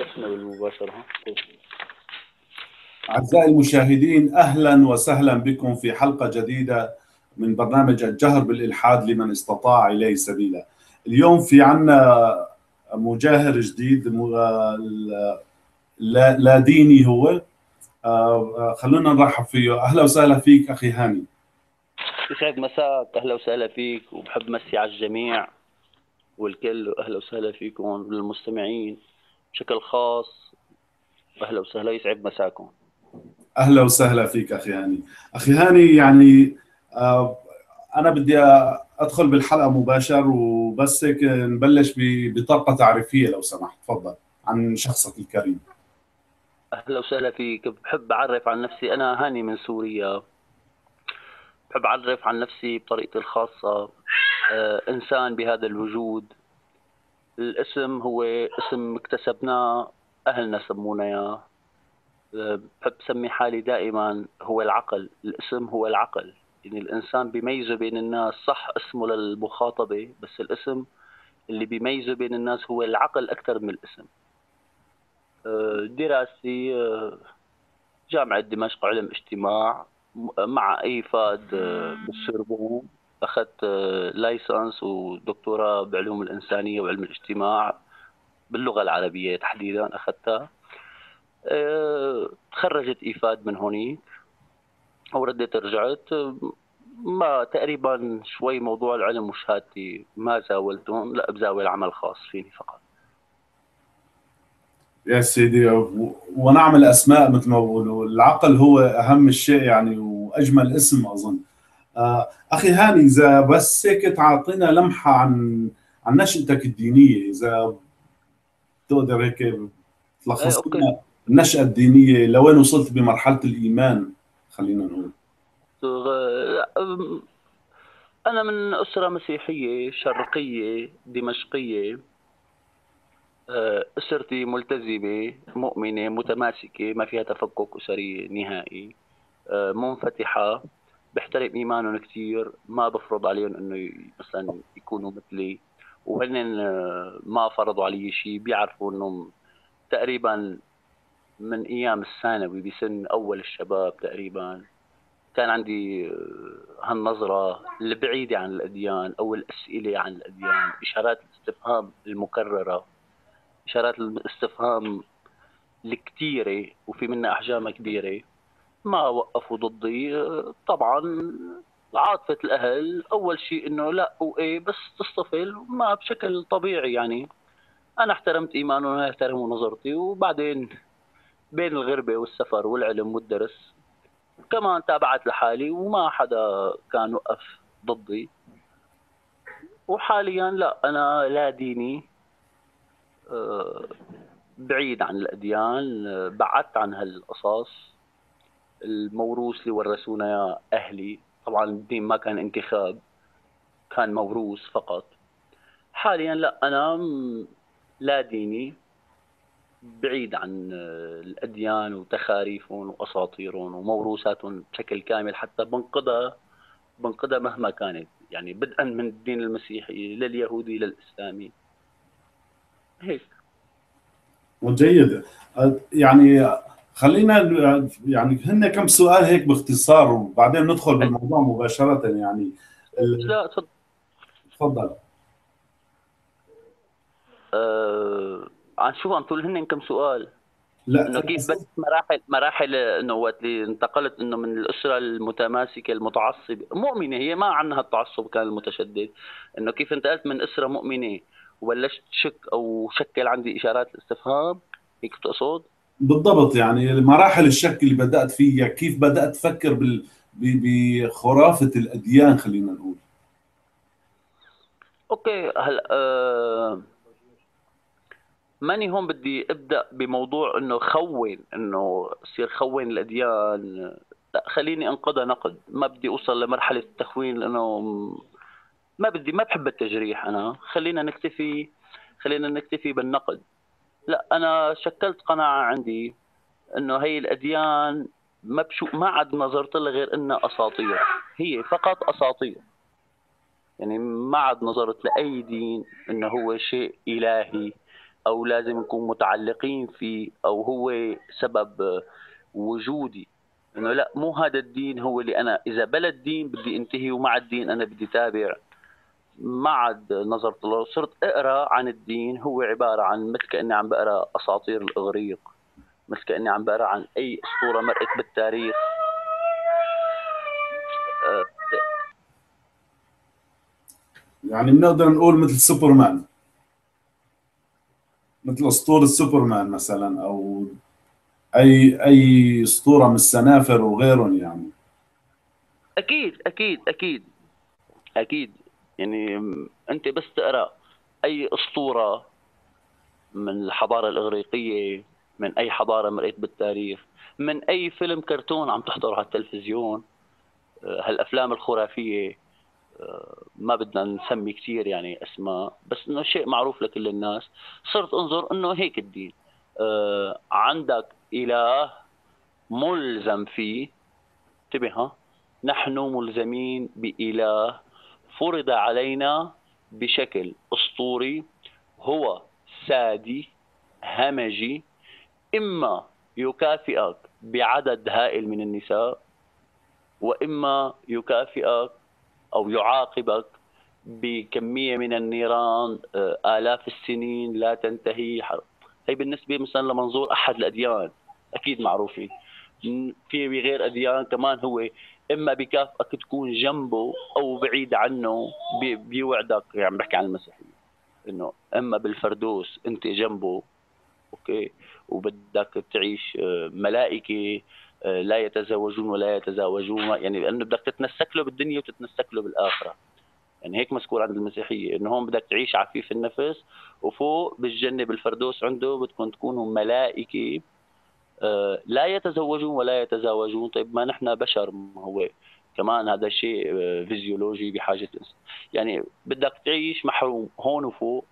احنا بالمباشرة ها. أعزائي المشاهدين، أهلا وسهلا بكم في حلقة جديدة من برنامج الجهر بالإلحاد لمن استطاع إليه سبيلا. اليوم في عنا مجاهر جديد، لا ديني هو. خلونا نرحب فيه. أهلا وسهلا فيك أخي هاني. يسعد مساك، اهلا وسهلا فيك، وبحب مسي على الجميع والكل. اهلا وسهلا فيكم للمستمعين بشكل خاص. اهلا وسهلا، يسعد مساكم. أهلا وسهلا فيك أخي هاني. أخي هاني، يعني آه، أنا بدي أدخل بالحلقة مباشر، وبس هيك نبلش بطاقة تعريفية لو سمحت. تفضل عن شخصك الكريم. اهلا وسهلا فيك. بحب اعرف عن نفسي، انا هاني من سوريا. بحب اعرف عن نفسي بطريقتي الخاصة. انسان بهذا الوجود. الاسم هو اسم اكتسبناه، اهلنا سمونا اياه. بحب سمي حالي دائما هو العقل. الاسم هو العقل. يعني الإنسان بيميزه بين الناس، صح اسمه للمخاطبة، بس الاسم اللي بيميزه بين الناس هو العقل أكثر من الاسم. دراستي جامعة دمشق علم اجتماع، مع إيفاد بالسوربون. أخذت لايسنس ودكتوراه بعلوم الإنسانية وعلم الاجتماع، باللغة العربية تحديدا أخذتها. تخرجت إيفاد من هونيك ورديت رجعت. ما تقريبا شوي موضوع العلم وشهادتي ما زاولتهم، لا بزاول عمل خاص فيني فقط. يا سيدي، ونعم الأسماء مثل ما بقولوا، العقل هو أهم الشيء يعني، وأجمل اسم أظن. أخي هاني، إذا بس هيك تعطينا لمحة عن نشأتك الدينية، إذا تقدر هيك ايه، تلخص اوكي. لنا النشأة الدينية، لوين وصلت بمرحلة الإيمان، خلينا نقول. انا من اسره مسيحيه شرقيه دمشقيه. اسرتي ملتزمه مؤمنه متماسكه، ما فيها تفكك اسري نهائي. منفتحه. بحترم ايمانهم كثير، ما بفرض عليهم انه مثلا يكونوا مثلي. وهن ما فرضوا علي شيء، بيعرفوا انه تقريبا من ايام الثانوي بسن اول الشباب تقريبا كان عندي هالنظرة البعيدة عن الأديان، أو الأسئلة عن الأديان، إشارات الاستفهام المكررة، إشارات الاستفهام الكثيرة وفي منها أحجام كبيرة. ما وقفوا ضدي. طبعا عاطفة الأهل أول شيء إنه لا وإيه، بس تصطفل ما بشكل طبيعي يعني. أنا احترمت إيمانهم وأنا احترموا نظرتي، وبعدين بين الغربة والسفر والعلم والدرس كمان تابعت لحالي، وما حدا كان وقف ضدي. وحاليا لا، أنا لا ديني. آه، بعيد عن الأديان. بعدت عن هالقصص. الموروث اللي ورثونا يا أهلي، طبعا الدين ما كان انتخاب، كان موروث فقط. حاليا لا، أنا لا ديني. بعيد عن الأديان وتخاريفهم وأساطيرهم وموروثاتهم بشكل كامل، حتى بنقدها مهما كانت، يعني بدءا من الدين المسيحي لليهودي للإسلامي هيك. وجيد. يعني خلينا يعني هن كم سؤال هيك باختصار، وبعدين ندخل بالموضوع مباشرة يعني. لا تفضل. تفضل. عن شو عم تقول؟ هن كم سؤال؟ لا، انه كيف بس مراحل انه وقت اللي انتقلت انه من الاسره المتماسكه المتعصبه مؤمنه، هي ما عندها التعصب كان المتشدد. انه كيف انتقلت من اسره مؤمنه وبلشت شك او شكل عندي اشارات الاستفهام، هيك بتقصد؟ بالضبط، يعني مراحل الشك اللي بدأت فيها، كيف بدأت تفكر بخرافة الأديان، خلينا نقول. اوكي. هلا ماني هون بدي ابدا بموضوع انه خون، انه اصير خون الاديان. لا، خليني انقضى نقد. ما بدي اوصل لمرحله التخوين لانه ما بحب التجريح. انا خلينا نكتفي بالنقد. لا، انا شكلت قناعه عندي انه هي الاديان ما عاد نظرت لها غير انها اساطير. هي فقط اساطير. يعني ما عاد نظرت لاي دين انه هو شيء الهي، او لازم نكون متعلقين فيه او هو سبب وجودي. انه لا، مو هذا الدين هو اللي انا اذا بلا الدين بدي انتهي ومع الدين انا بدي تابع. ما عاد نظرت له، صرت اقرا عن الدين هو عباره عن مثل كاني عم بقرا اساطير الاغريق، مثل كاني عم بقرا عن اي اسطوره مرقت بالتاريخ. آه، يعني بنقدر نقول مثل سوبرمان، مثل اسطوره سوبرمان مثلا، او اي اسطوره من السنافر وغيرهم يعني. اكيد اكيد اكيد اكيد. يعني انت بس تقرا اي اسطوره من الحضاره الاغريقيه، من اي حضاره مرقت بالتاريخ، من اي فيلم كرتون عم تحضره على التلفزيون، هالافلام الخرافيه، ما بدنا نسمي كثير يعني اسماء، بس انه شيء معروف لكل الناس. صرت انظر انه هيك الدين، عندك اله ملزم فيه. انتبه ها، نحن ملزمين بإله فرض علينا بشكل أسطوري، هو سادي همجي، إما يكافئك بعدد هائل من النساء، وإما يكافئك أو يعاقبك بكمية من النيران آلاف السنين لا تنتهي. هي بالنسبة مثلا لمنظور أحد الأديان أكيد معروفين. في غير أديان كمان هو إما بكافئك تكون جنبه أو بعيد عنه، بيوعدك. يعني بحكي عن المسيحية إنه إما بالفردوس أنت جنبه، أوكي، وبدك تعيش ملائكة لا يتزوجون ولا يتزاوجون، يعني لأنه بدك تتنسك له بالدنيا وتتنسك له بالآخرة. يعني هيك مذكور عند المسيحية إنه هون بدك تعيش عفيف النفس، وفوق بالجنة بالفردوس عنده بدكم تكونوا ملائكة لا يتزوجون ولا يتزاوجون. طيب ما نحن بشر، ما هو كمان هذا شيء فيزيولوجي بحاجة الإنسان. يعني بدك تعيش محروم هون وفوق.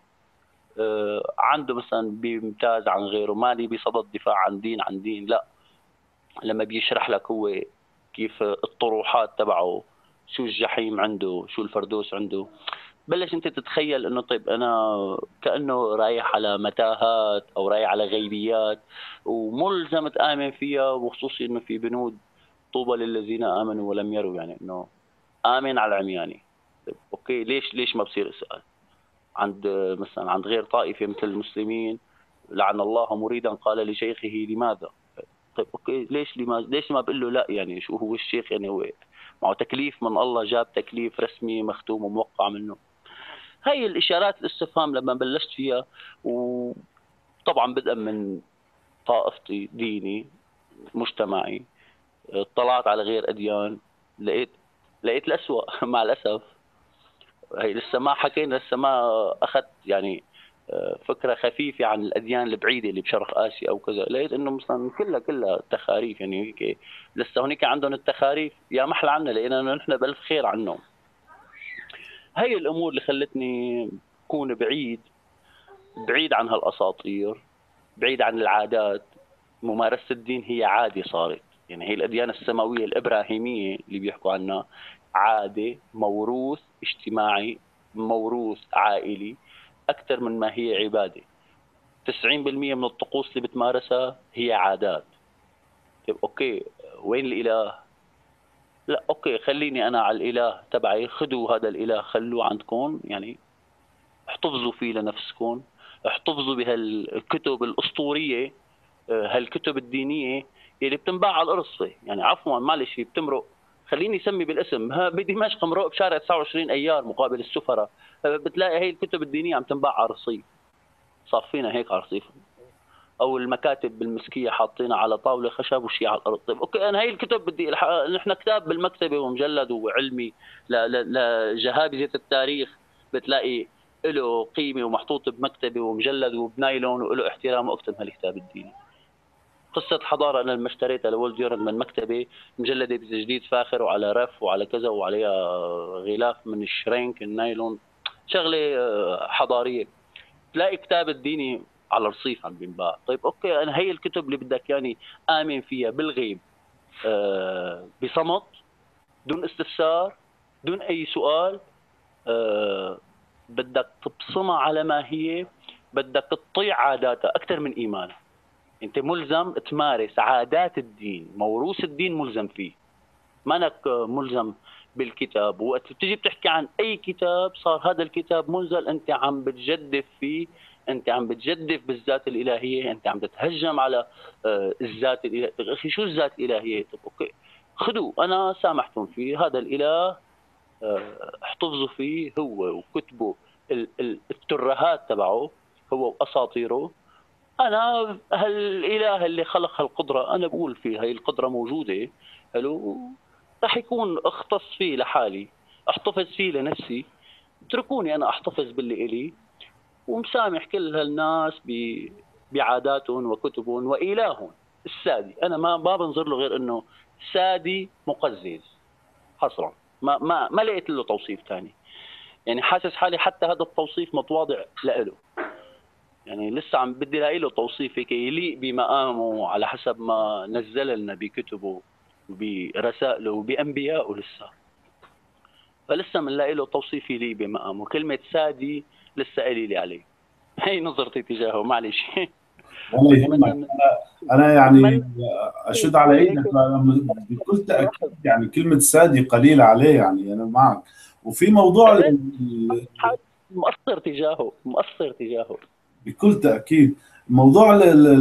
عنده مثلا بيمتاز عن غيره، مالي بصدد دفاع عن دين عن دين، لا. لما بيشرح لك هو كيف الطروحات تبعه، شو الجحيم عنده، شو الفردوس عنده، بلش انت تتخيل انه طيب انا كانه رايح على متاهات او رايح على غيبيات وملزم تامن فيها. وخصوصي انه في بنود طوبى للذين امنوا ولم يروا، يعني انه امن على العمياني. طيب اوكي، ليش ما بصير اسال عند مثلا عند غير طائفه مثل المسلمين؟ لعن الله مريدا قال لشيخه لماذا. طيب اوكي، ليش ما بقول له لا؟ يعني شو هو الشيخ؟ يعني هو معه تكليف من الله، جاب تكليف رسمي مختوم وموقع منه. هاي الاشارات الاستفهام لما بلشت فيها، وطبعا بدءا من طائفتي، ديني، مجتمعي، اطلعت على غير اديان، لقيت الأسوأ مع الاسف. هي لسه ما حكينا، لسه ما اخذت يعني فكره خفيفه عن الاديان البعيده اللي بشرق اسيا او كذا. لقيت انه مثلا كلها تخاريف، يعني هيك لسه هنيك عندهم التخاريف يا محل عنا، لقينا انه نحن بالف خير عنهم. هي الامور اللي خلتني اكون بعيد عن هالاساطير، بعيد عن العادات. ممارسه الدين هي عاده صارت، يعني هي الاديان السماويه الابراهيميه اللي بيحكوا عنها عاده، موروث اجتماعي، موروث عائلي، اكثر من ما هي عباده. 90% من الطقوس اللي بتمارسها هي عادات. طيب اوكي، وين الاله؟ لا اوكي، خليني انا على الاله تبعي، خذوا هذا الاله خلوه عندكم، يعني احتفظوا فيه لنفسكم، احتفظوا بهالكتب الاسطوريه، هالكتب الدينيه اللي بتنباع على الارصفه. يعني عفوا معلش، هي بتمرق، خليني اسمي بالاسم، بدمشق مرق بشارع 29 ايار مقابل السفره، بتلاقي هي الكتب الدينيه عم تنباع على رصيف، صافينها هيك على رصيف، او المكاتب بالمسكيه حاطينها على طاوله خشب وشي على الارض. طيب اوكي، انا هي الكتب بدي نحن كتاب بالمكتبه ومجلد وعلمي لجهابذه التاريخ، بتلاقي له قيمه ومحطوط بمكتبه ومجلد وبنايلون وله احترام، واكتب هالكتاب الديني. قصة حضارة أنا لما اشتريتها لولد يورن من مكتبة، مجلدة بتجديد فاخر وعلى رف وعلى كذا وعليها غلاف من الشرينك النايلون، شغلة حضارية. تلاقي كتاب الديني على رصيف عم بينباع. طيب اوكي، انا هي الكتب اللي بدك يعني امن فيها بالغيب، بصمت، دون استفسار، دون اي سؤال، بدك تبصمها على ما هي، بدك تطيع عاداتها اكثر من ايمانها. انت ملزم تمارس عادات الدين، موروث الدين ملزم فيه، مانك ملزم بالكتاب. وقت بتيجي بتحكي عن اي كتاب صار هذا الكتاب منزل، انت عم بتجدف فيه، انت عم بتجدف بالذات الالهيه، انت عم تتهجم على الذات الالهيه. اخي شو الذات الالهيه؟ طب اوكي خذوا، انا سامحتم فيه، هذا الاله احتفظوا فيه هو وكتبه الترهات تبعه هو واساطيره. انا هالاله اللي خلق هالقدره انا بقول فيه هي القدره موجوده، حلو، رح يكون اختص فيه لحالي، احتفظ فيه لنفسي، اتركوني انا احتفظ باللي الي، ومسامح كل هالناس بعاداتهم وكتبهم والههم السادي. انا ما بنظر له غير انه سادي مقزز حصرا، ما لقيت له توصيف ثاني. يعني حاسس حالي حتى هذا التوصيف متواضع لإله، يعني لسه عم بدي الاقي له توصيف هيك يليق بمقامه على حسب ما نزل لنا بكتبه وبرسائله وبانبيائه لسه. فلسه بنلاقي له توصيف يليق بمقامه. كلمه سادي لسه قليله عليه. هي نظرتي تجاهه، معلش. ولا يهمك. بتمنى انا بتمنى يعني اشد على هيك ايدك بكل تاكيد، مرحب. يعني كلمه سادي قليله عليه، يعني انا معك. وفي موضوع مقصر تجاهه، مقصر تجاهه. بكل تاكيد موضوع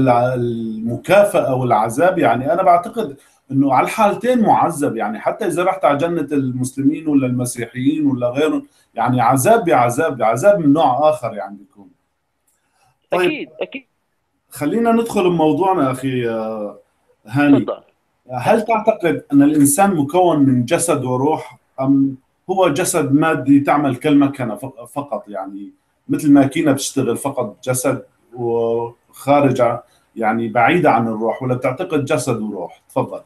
المكافاه والعذاب، يعني انا بعتقد انه على الحالتين معذب، يعني حتى اذا رحت على جنه المسلمين ولا المسيحيين ولا غيرهم، يعني عذاب بعذاب، عذاب من نوع اخر يعني بيكون. طيب اكيد اكيد. خلينا ندخل بموضوعنا اخي هاني. تفضل. هل تعتقد أن الإنسان مكون من جسد وروح، أم هو جسد مادي تعمل كالمكنة فقط، يعني مثل ماكينة بتشتغل فقط جسد وخارج يعني بعيدة عن الروح، ولا بتعتقد جسد وروح؟ تفضل.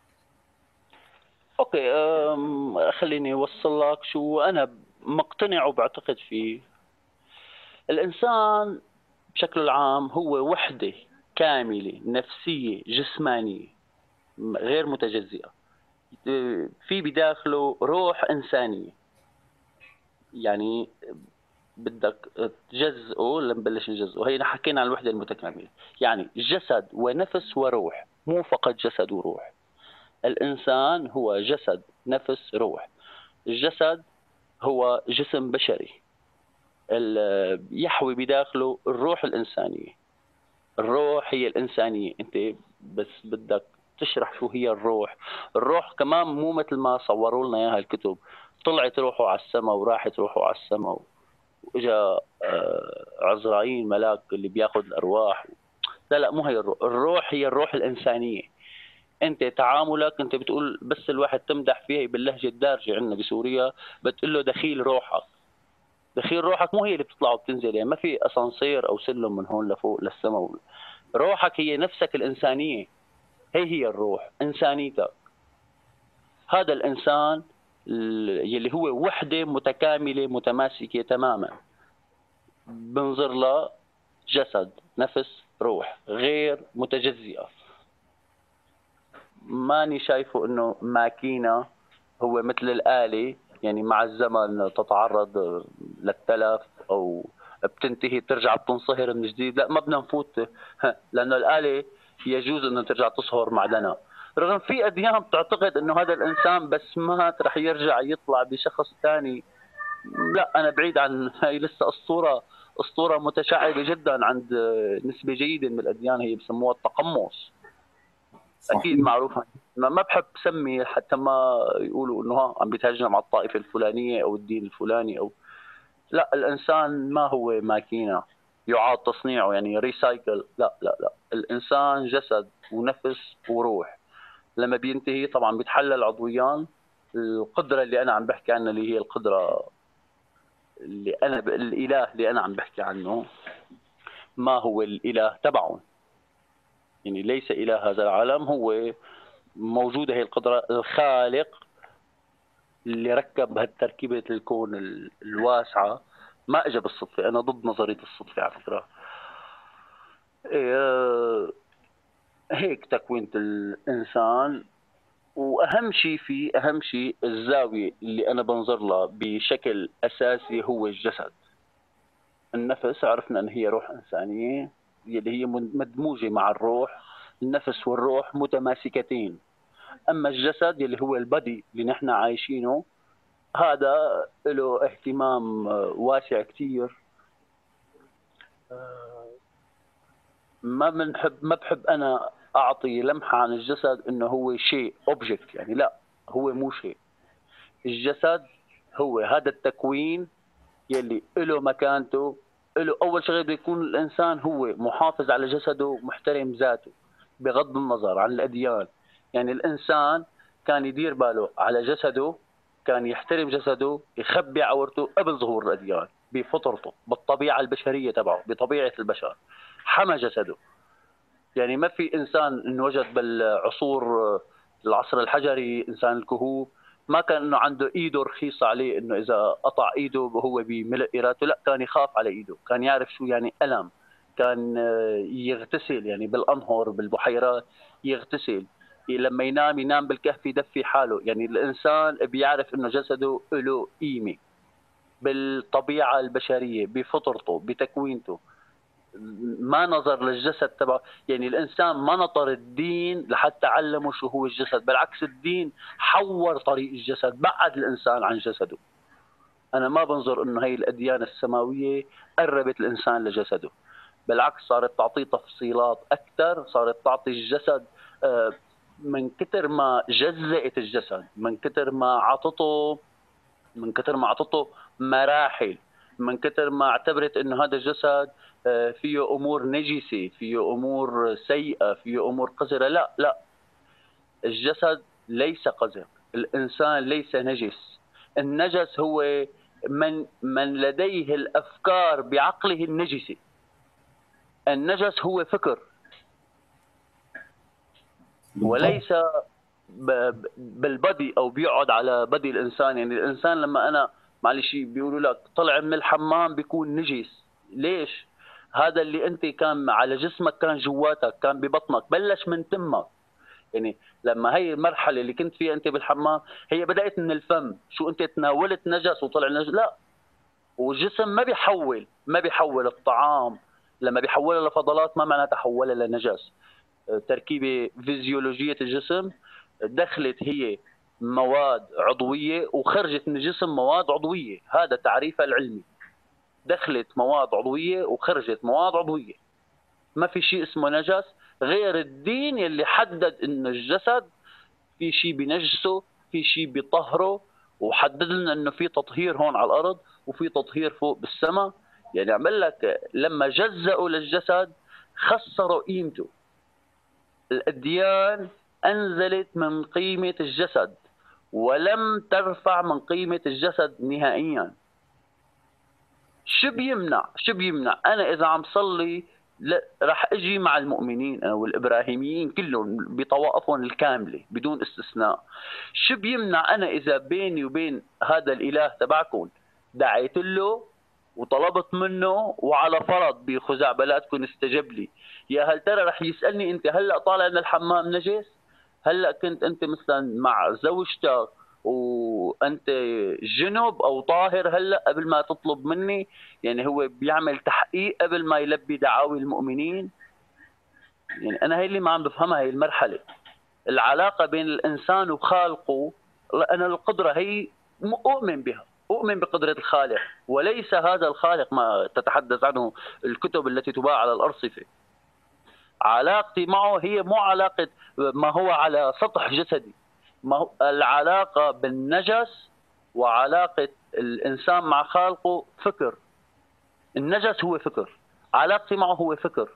اوكي، خليني اوصل لك شو انا مقتنع وبعتقد فيه. الانسان بشكل العام هو وحده كامله نفسيه جسمانيه غير متجزئه، في بداخله روح انسانيه. يعني بدك تجزئه، لما نبلش نجزئه هي حكينا عن الوحده المتكامله، يعني جسد ونفس وروح، مو فقط جسد وروح. الانسان هو جسد نفس روح. الجسد هو جسم بشري يحوي بداخله الروح الإنسانية. الروح هي الإنسانية. أنت بس بدك تشرح شو هي الروح. الروح كمان مو مثل ما صوروا لنا إياها الكتب، طلعت روحه على السماء وراحت روحه على السماء وإجا عزرائيل ملاك اللي بياخذ الأرواح. لا لا، مو هي الروح. الروح هي الروح الإنسانية. انت تعاملك، انت بتقول بس الواحد تمدح فيها باللهجه الدارجه عندنا بسوريا، بتقول له دخيل روحك. دخيل روحك مو هي اللي بتطلع وبتنزل، يعني ما في اسانسير او سلم من هون لفوق للسماء. روحك هي نفسك الانسانيه، هي الروح انسانيتك. هذا الانسان يلي هو وحده متكامله متماسكه تماما، بنظر له جسد نفس روح غير متجزئه. ماني شايفه انه ماكينه، هو مثل الآلة، يعني مع الزمن تتعرض للتلف او بتنتهي بترجع بتنصهر من جديد. لا، ما بدنا نفوت لانه الآلة يجوز انه ترجع تصهر معدنها. رغم في اديان بتعتقد انه هذا الانسان بس مات رح يرجع يطلع بشخص ثاني. لا، انا بعيد عن هاي، لسه اسطوره متشعبه جدا عند نسبه جيده من الاديان، هي بسموها التقمص. اكيد صحيح. معروفه. ما بحب سمي حتى ما يقولوا انه عم بيتهجم على الطائفه الفلانيه او الدين الفلاني او. لا، الانسان ما هو ماكينه يعاد تصنيعه يعني ريسايكل. لا لا لا، الانسان جسد ونفس وروح. لما بينتهي طبعا بيتحلل عضويان. القدره اللي انا عم بحكي عنها اللي هي القدره اللي انا الاله اللي انا عم بحكي عنه، ما هو الاله تبعهم. يعني ليس اله هذا العالم، هو موجوده هي القدره. الخالق اللي ركب هالتركيبة الكون الواسعة ما اجى بالصدفة. انا ضد نظرية الصدفة على فكرة. هيك تكوينة الانسان. واهم شيء فيه، اهم شيء الزاوية اللي انا بنظر لها بشكل اساسي هو الجسد. النفس عرفنا ان هي روح انسانيه اللي هي مدموجه مع الروح. النفس والروح متماسكتين. اما الجسد اللي هو البدي اللي نحن عايشينه، هذا له اهتمام واسع كثير. ما بحب انا اعطي لمحه عن الجسد انه هو شيء اوبجكت، يعني لا، هو مو شيء. الجسد هو هذا التكوين يلي له مكانته. له اول شغله بده يكون الانسان هو محافظ على جسده، محترم ذاته بغض النظر عن الاديان. يعني الانسان كان يدير باله على جسده، كان يحترم جسده، يخبي عورته قبل ظهور الاديان، بفطرته، بالطبيعه البشريه تبعه، بطبيعه البشر حمى جسده. يعني ما في انسان انوجد بالعصور، العصر الحجري، انسان الكهوف، ما كان انه عنده ايده رخيصه عليه، انه اذا قطع ايده وهو بملء ارادته، لا، كان يخاف على ايده، كان يعرف شو يعني الم، كان يغتسل يعني بالانهر بالبحيرات، يغتسل. لما ينام ينام بالكهف يدفي حاله. يعني الانسان بيعرف انه جسده له قيمه بالطبيعه البشريه، بفطرته، بتكوينته. ما نظر للجسد تبعه. يعني الانسان ما نطر الدين لحتى علمه شو هو الجسد، بالعكس الدين حور طريق الجسد، بعد الانسان عن جسده. انا ما بنظر انه هي الاديان السماويه قربت الانسان لجسده، بالعكس صارت تعطيه تفصيلات اكثر، صارت تعطي الجسد من كثر ما جزأت الجسد، من كثر ما عطته مراحل، من كثر ما اعتبرت انه هذا الجسد فيه امور نجسه، فيه امور سيئه، فيه امور قذره. لا لا، الجسد ليس قذر، الانسان ليس نجس. النجس هو من لديه الافكار بعقله النجسه. النجس هو فكر بالضبط. وليس بالبدي او بيقعد على بدي الانسان. يعني الانسان لما انا معلش بيقولوا لك طلع من الحمام بيكون نجس، ليش؟ هذا اللي انت كان على جسمك، كان جواتك، كان ببطنك، بلش من تمك. يعني لما هي المرحله اللي كنت فيها انت بالحمام، هي بدات من الفم. شو انت تناولت نجس وطلع نجس؟ لا. والجسم ما بيحول الطعام، لما بيحولها لفضلات ما معناتها حولها لنجس. تركيبه فيزيولوجيه الجسم، دخلت هي مواد عضويه وخرجت من الجسم مواد عضويه، هذا تعريفها العلمي. دخلت مواد عضويه وخرجت مواد عضويه. ما في شيء اسمه نجس، غير الدين يلي حدد انه الجسد في شيء بنجسه، في شيء بيطهره، وحدد لنا انه في تطهير هون على الارض وفي تطهير فوق بالسماء. يعني عمل لك لما جزأوا للجسد خسروا قيمته. الأديان أنزلت من قيمة الجسد ولم ترفع من قيمة الجسد نهائيا. شو بيمنع أنا إذا عم صلي رح أجي مع المؤمنين أنا والإبراهيميين كلهم بطوائفهم الكاملة بدون استثناء. شو بيمنع أنا إذا بيني وبين هذا الإله تبعكم دعيت له وطلبت منه وعلى فرض بخزعبلاتكم استجب لي، يا هل ترى رح يسألني أنت هلأ طالع من الحمام نجس؟ هلأ كنت أنت مثلا مع زوجتك وأنت جنب أو طاهر هلأ قبل ما تطلب مني؟ يعني هو بيعمل تحقيق قبل ما يلبي دعاوي المؤمنين. يعني أنا هي اللي ما عم بفهمها، هي المرحلة العلاقة بين الإنسان وخالقه. أنا القدرة هي أؤمن بها، أؤمن بقدرة الخالق، وليس هذا الخالق ما تتحدث عنه الكتب التي تباع على الأرصفة. علاقتي معه هي مو علاقة ما هو على سطح جسدي. ما هو العلاقة بالنجس وعلاقة الإنسان مع خالقه فكر. النجس هو فكر، علاقتي معه هو فكر.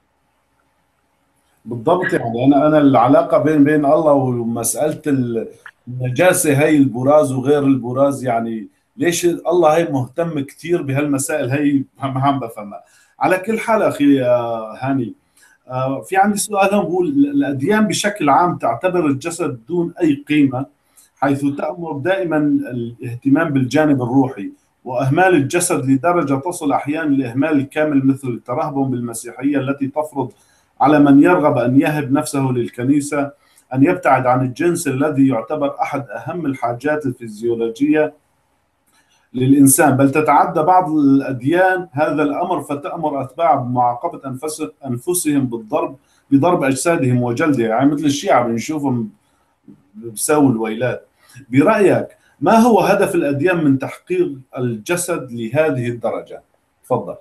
بالضبط. يعني انا العلاقه بين الله ومساله النجاسه، هي البراز وغير البراز، يعني ليش الله هي مهتم كثير بهالمسائل هي؟ ما عم بفهمها. على كل حال اخي هاني، في عندي سؤال هون بقول: الاديان بشكل عام تعتبر الجسد دون اي قيمه، حيث تأمر دائما الاهتمام بالجانب الروحي واهمال الجسد لدرجه تصل احيانا لاهمال الكامل، مثل الترهبن بالمسيحيه التي تفرض على من يرغب ان يهب نفسه للكنيسه ان يبتعد عن الجنس الذي يعتبر احد اهم الحاجات الفيزيولوجيه للإنسان، بل تتعدى بعض الأديان هذا الأمر فتأمر أتباعها بمعاقبة أنفسهم بضرب أجسادهم وجلدها، يعني مثل الشيعة بنشوفهم بساووا الويلات. برأيك ما هو هدف الأديان من تحقير الجسد لهذه الدرجة؟ تفضل.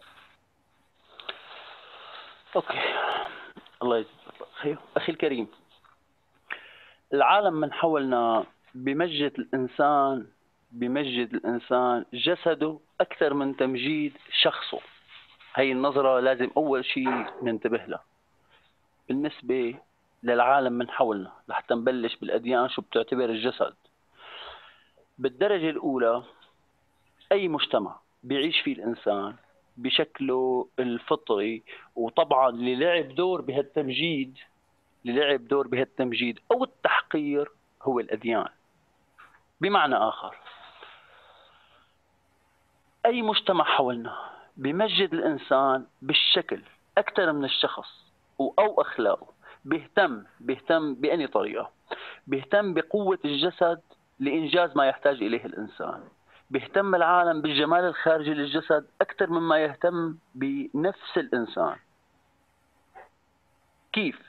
اوكي، الله يجزاك خير. اخي الكريم، العالم من حولنا بمجد الانسان جسده اكثر من تمجيد شخصه. هي النظرة لازم اول شيء ننتبه لها بالنسبة للعالم من حولنا، لحتى نبلش بالاديان شو بتعتبر الجسد. بالدرجة الاولى، اي مجتمع بيعيش فيه الانسان بشكله الفطري، وطبعا اللي لعب دور بهالتمجيد او التحقير هو الاديان. بمعنى اخر، اي مجتمع حولنا بمجد الانسان بالشكل اكثر من الشخص او اخلاقه. بيهتم بأي طريقه، بيهتم بقوه الجسد لانجاز ما يحتاج اليه الانسان. بيهتم العالم بالجمال الخارجي للجسد اكثر مما يهتم بنفس الانسان. كيف؟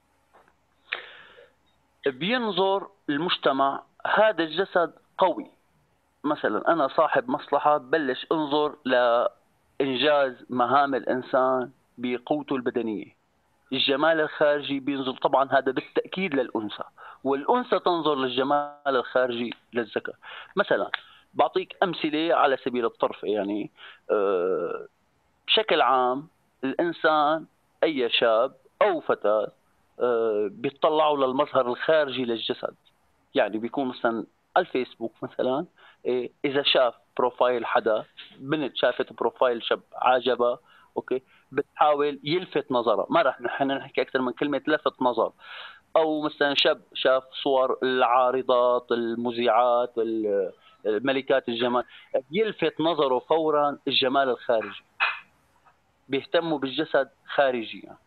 بينظر المجتمع هذا الجسد قوي، مثلا أنا صاحب مصلحة بلش انظر لإنجاز مهام الإنسان بقوته البدنية. الجمال الخارجي بينظر طبعا هذا بالتأكيد للأنثى، والأنثى تنظر للجمال الخارجي للذكر. مثلا بعطيك أمثلة على سبيل الطرف، يعني بشكل عام الإنسان، أي شاب أو فتاة بيطلعوا للمظهر الخارجي للجسد. يعني بيكون مثلا الفيسبوك مثلا، اذا شاف بروفايل حدا، بنت شافت بروفايل شاب عجبها، اوكي، بتحاول يلفت نظرها. ما راح نحن نحكي اكثر من كلمه لفت نظر. او مثلا شاب شاف صور العارضات، المذيعات، ملكات الجمال، يلفت نظره فورا الجمال الخارجي. بيهتموا بالجسد خارجيا.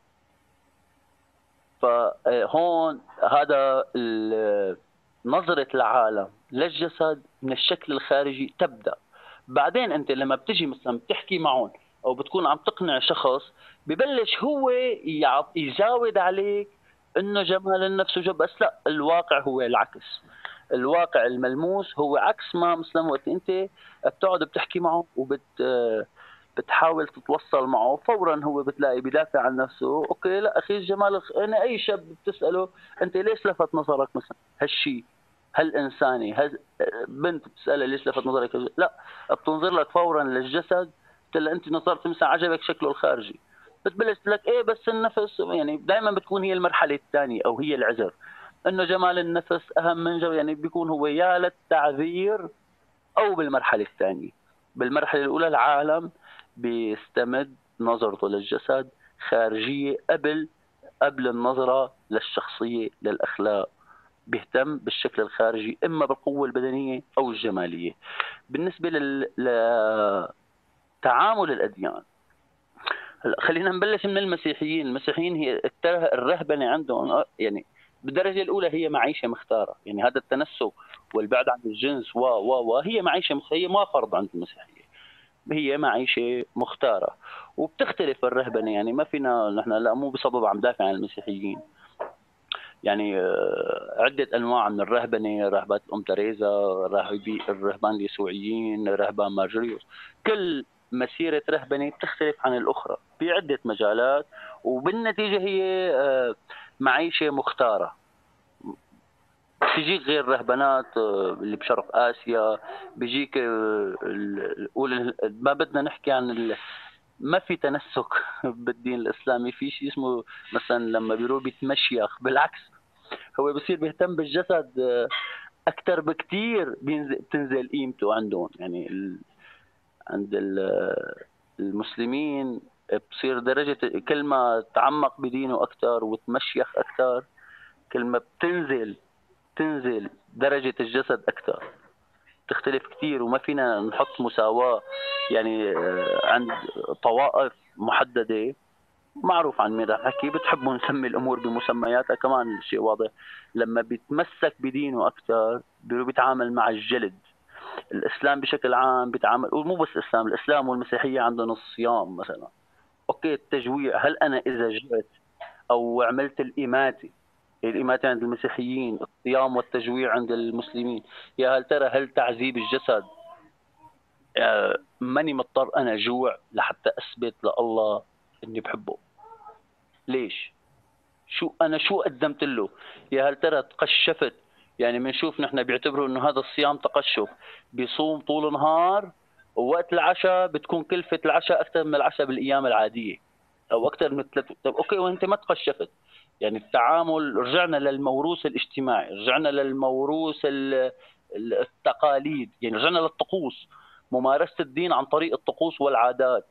فهون هذا نظرة العالم للجسد من الشكل الخارجي تبدأ. بعدين أنت لما بتجي مثلا بتحكي معهم أو بتكون عم تقنع شخص، ببلش هو يزاود عليك إنه جمال النفس بس لا، الواقع هو العكس. الواقع الملموس هو عكس ما مثلا وقت أنت بتقعد بتحكي معه بتحاول تتوصل معه، فورا هو بتلاقي بدافع عن نفسه. اوكي، لا اخي الجمال انا اي شاب بتساله انت ليش لفت نظرك مثلا هالشيء، هل انساني، هل بنت بتسالها ليش لفت نظرك، لا، بتنظر لك فورا للجسد. بتقول انت نظرت مثلا عجبك شكله الخارجي، بتبلش تقول لك ايه بس النفس. يعني دائما بتكون هي المرحله الثانيه او هي العذر، انه جمال النفس اهم من يعني بيكون هو يا للتعذير او بالمرحله الثانيه. بالمرحله الاولى العالم بيستمد نظرته للجسد خارجيه قبل النظره للشخصيه للاخلاق. بيهتم بالشكل الخارجي اما بالقوه البدنيه او الجماليه. بالنسبه لتعامل الاديان، هلا خلينا نبلش من المسيحيين. المسيحيين هي الرهبنه عندهم يعني بالدرجه الاولى هي معيشه مختاره. يعني هذا التنسك والبعد عن الجنس هي معيشه هي ما فرض عند المسيحيه، هي معيشه مختاره. وبتختلف الرهبنه، يعني ما فينا نحن، لا مو بسبب عم دافع عن المسيحيين. يعني عدة أنواع من الرهبنة، رهبات الأم تريزا، الرهبان اليسوعيين، رهبان مارجريوس. كل مسيرة رهبنة بتختلف عن الأخرى في عدة مجالات، وبالنتيجة هي معيشة مختارة. بيجيك غير رهبنات اللي بشرق آسيا، بيجيك ما بدنا نحكي عن ما في تنسك بالدين الإسلامي. في شيء اسمه مثلا لما بيروح بيتمشيخ، بالعكس هو بصير بيهتم بالجسد اكثر بكثير، بتنزل قيمته عندهم. يعني عند المسلمين بصير درجة كل ما تعمق بدينه أكثر وتمشيخ أكثر، كل ما تنزل درجة الجسد أكثر. تختلف كثير، وما فينا نحط مساواة. يعني عند طوائف محددة معروف عن مين رح نحكي، بتحبوا نسمي الامور بمسمياتها كمان شيء واضح. لما بيتمسك بدينه اكثر بيتعامل مع الجلد، الاسلام بشكل عام بيتعامل، ومو بس الاسلام، الاسلام والمسيحيه عندهم الصيام مثلا. اوكي التجويع، هل انا اذا جئت او عملت الاماتي، الاماتي عند المسيحيين، الصيام والتجويع عند المسلمين، يا هل ترى هل تعذيب الجسد ماني مضطر انا جوع لحتى اثبت لله اني بحبه؟ ليش؟ شو قدمت له؟ يا هل ترى تقشفت؟ يعني بنشوف نحن بيعتبروا انه هذا الصيام تقشف، بيصوم طول النهار ووقت العشاء بتكون كلفة العشاء اكثر من العشاء بالايام العادية او اكثر من طب اوكي وانت ما تقشفت. يعني التعامل، رجعنا للموروث الاجتماعي، رجعنا للموروث التقاليد، يعني رجعنا للطقوس، ممارسة الدين عن طريق الطقوس والعادات.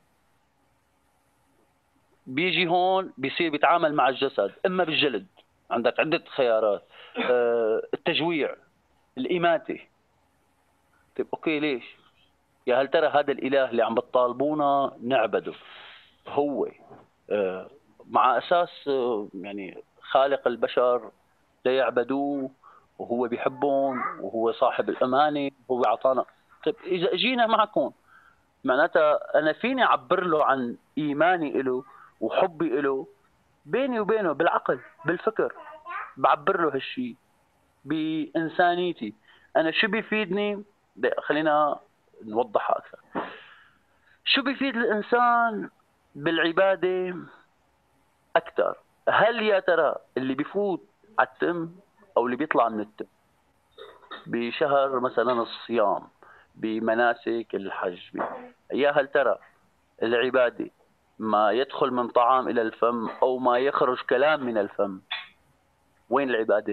بيجي هون بيصير بيتعامل مع الجسد اما بالجلد، عندك عده خيارات، التجويع، الاماته. طيب اوكي ليش؟ يا هل ترى هذا الاله اللي عم بتطالبونا نعبده هو مع اساس يعني خالق البشر ليعبدوه، وهو بيحبهم وهو صاحب الامانه وهو اعطانا. طيب اذا اجينا معكم معناتها انا فيني اعبر له عن ايماني له وحبي له بيني وبينه بالعقل بالفكر، بعبر له هالشيء بإنسانيتي. أنا شو بيفيدني؟ خلينا نوضحها أكثر. شو بيفيد الإنسان بالعبادة أكثر؟ هل يا ترى اللي بيفوت على التم أو اللي بيطلع من التم بشهر مثلا الصيام، بمناسك الحج، يا هل ترى العبادة ما يدخل من طعام إلى الفم أو ما يخرج كلام من الفم، وين العبادة؟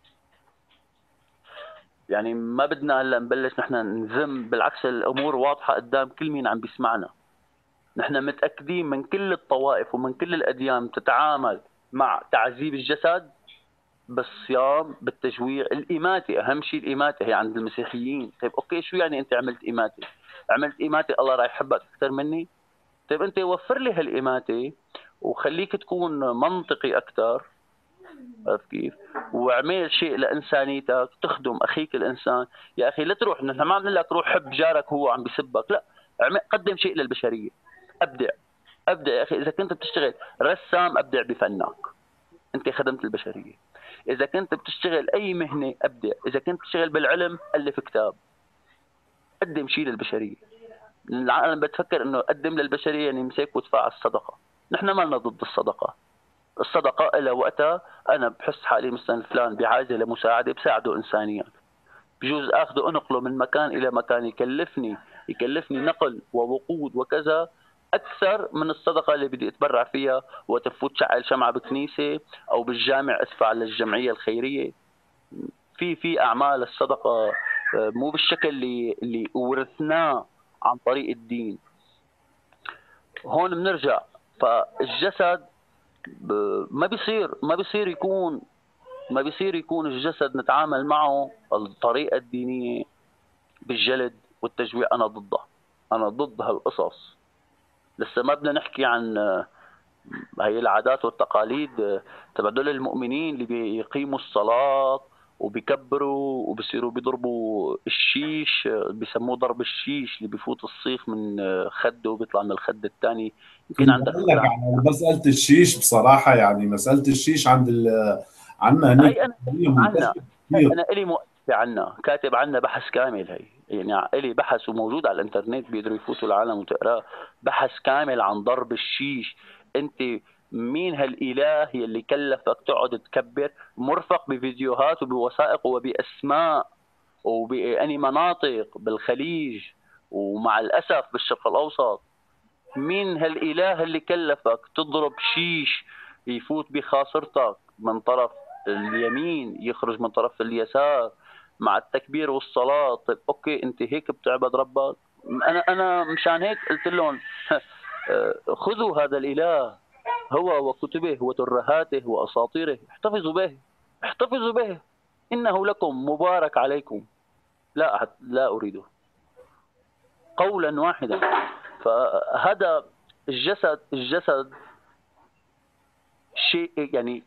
يعني ما بدنا هلا نبلش نحن نذم، بالعكس الامور واضحه قدام كل مين عم بيسمعنا. نحن متاكدين من كل الطوائف ومن كل الاديان تتعامل مع تعذيب الجسد بالصيام، بالتجويع، الاماتي. اهم شيء الاماتي هي عند المسيحيين. طيب اوكي شو يعني انت عملت اماتي؟ عملت اماتي الله راح يحبك اكثر مني؟ طيب انت وفر لي هالاماتي وخليك تكون منطقي اكثر، عرفت كيف؟ واعمل شيء لانسانيتك، تخدم اخيك الانسان. يا اخي لا تروح، نحن ما بنقول لك روح حب جارك هو عم بيسبك، لا، قدم شيء للبشريه، ابدع. ابدع يا اخي، اذا كنت بتشتغل رسام ابدع بفنك، انت خدمت البشريه. اذا كنت بتشتغل اي مهنه ابدع، اذا كنت بتشتغل بالعلم الف كتاب، قدم شيء للبشريه. انا بتفكر انه قدم للبشريه يعني امسك وادفع الصدقه. نحن ما لنا ضد الصدقه، الصدقه لها وقتها. انا بحس حالي مثلا فلان بحاجه لمساعده بساعده انسانيا، بجوز اخذه انقله من مكان الى مكان يكلفني نقل ووقود وكذا اكثر من الصدقه اللي بدي اتبرع فيها وتفوت شعل شمعه بكنيسه او بالجامع ادفع للجمعيه الخيريه. في اعمال الصدقه مو بالشكل اللي ورثناه عن طريق الدين. هون بنرجع، فالجسد ما بيصير يكون الجسد نتعامل معه الطريقة الدينية بالجلد والتجويع. أنا ضدها، أنا ضد هالقصص. لسه ما بدنا نحكي عن هي العادات والتقاليد تبع دول المؤمنين اللي بيقيموا الصلاة وبيكبروا وبصيروا بيضربوا الشيش، بيسموه ضرب الشيش، اللي بيفوت الصيخ من خده وبيطلع من الخد الثاني. يمكن كنت عندك بقول فكرة لك عن على مساله الشيش بصراحه، يعني مساله الشيش عندنا هناك هي. أنا هي عنا، منتشره كثير. انا الي مؤسسه عنا كاتب عنا بحث كامل، هي يعني الي بحث وموجود على الانترنت، بيقدروا يفوتوا العالم وتقراه، بحث كامل عن ضرب الشيش. انت مين هالاله يلي كلفك تقعد تكبر؟ مرفق بفيديوهات وبوثائق وباسماء وبأني مناطق بالخليج ومع الاسف بالشرق الاوسط. مين هالاله اللي كلفك تضرب شيش يفوت بخاصرتك من طرف اليمين يخرج من طرف اليسار مع التكبير والصلاة؟ طيب اوكي انت هيك بتعبد ربك؟ انا مشان هيك قلت لهم خذوا هذا الاله هو وكتبه وترهاته واساطيره، احتفظوا به، احتفظوا به، انه لكم مبارك عليكم. لا اريده قولا واحدا. فهذا الجسد شيء، يعني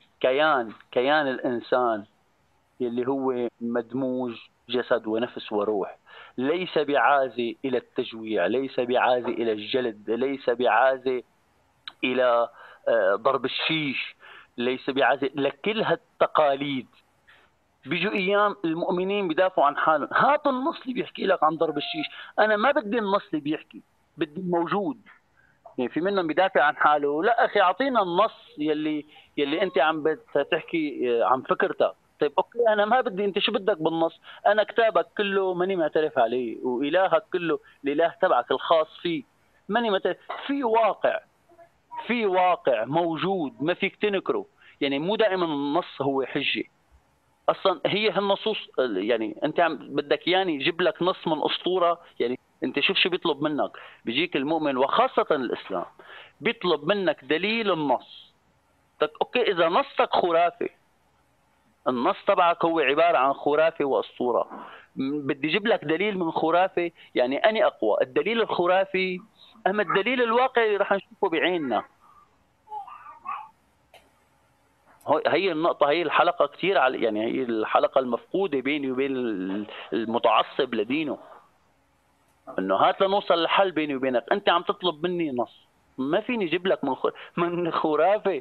كيان الانسان اللي هو مدموج جسد ونفس وروح. ليس بعازي الى التجويع، ليس بعازي الى الجلد، ليس بعازي الى ضرب الشيش، ليس بعازي لكل هالتقاليد. بيجوا ايام المؤمنين بيدافعوا عن حالهم، هات النص اللي بيحكي لك عن ضرب الشيش. انا ما بدي النص اللي بيحكي، بدي الموجود. يعني في منهم بيدافع عن حاله، لا اخي اعطينا النص يلي انت عم بتحكي عن فكرتك. طيب اوكي، انا ما بدي، انت شو بدك بالنص؟ انا كتابك كله ماني معترف عليه، والهك كله الاله تبعك الخاص فيه ماني معترف. في واقع، في واقع موجود ما فيك تنكره. يعني مو دائما النص هو حجه. اصلا هي هالنصوص، يعني انت عم بدك يعني يجيب لك نص من اسطوره؟ يعني انت شوف شو بيطلب منك. بيجيك المؤمن وخاصه الاسلام بيطلب منك دليل النص. طيب اوكي، اذا نصك خرافي، النص تبعك هو عباره عن خرافه واسطوره، بدي اجيب لك دليل من خرافه، يعني اني اقوى، الدليل الخرافي ام الدليل الواقعي رح نشوفه بعيننا؟ هي النقطة، هي الحلقة كثير على، يعني هي الحلقة المفقودة بيني وبين المتعصب لدينه. انه هات لنوصل لحل بيني وبينك. انت عم تطلب مني نص، ما فيني اجيب لك من خرافة.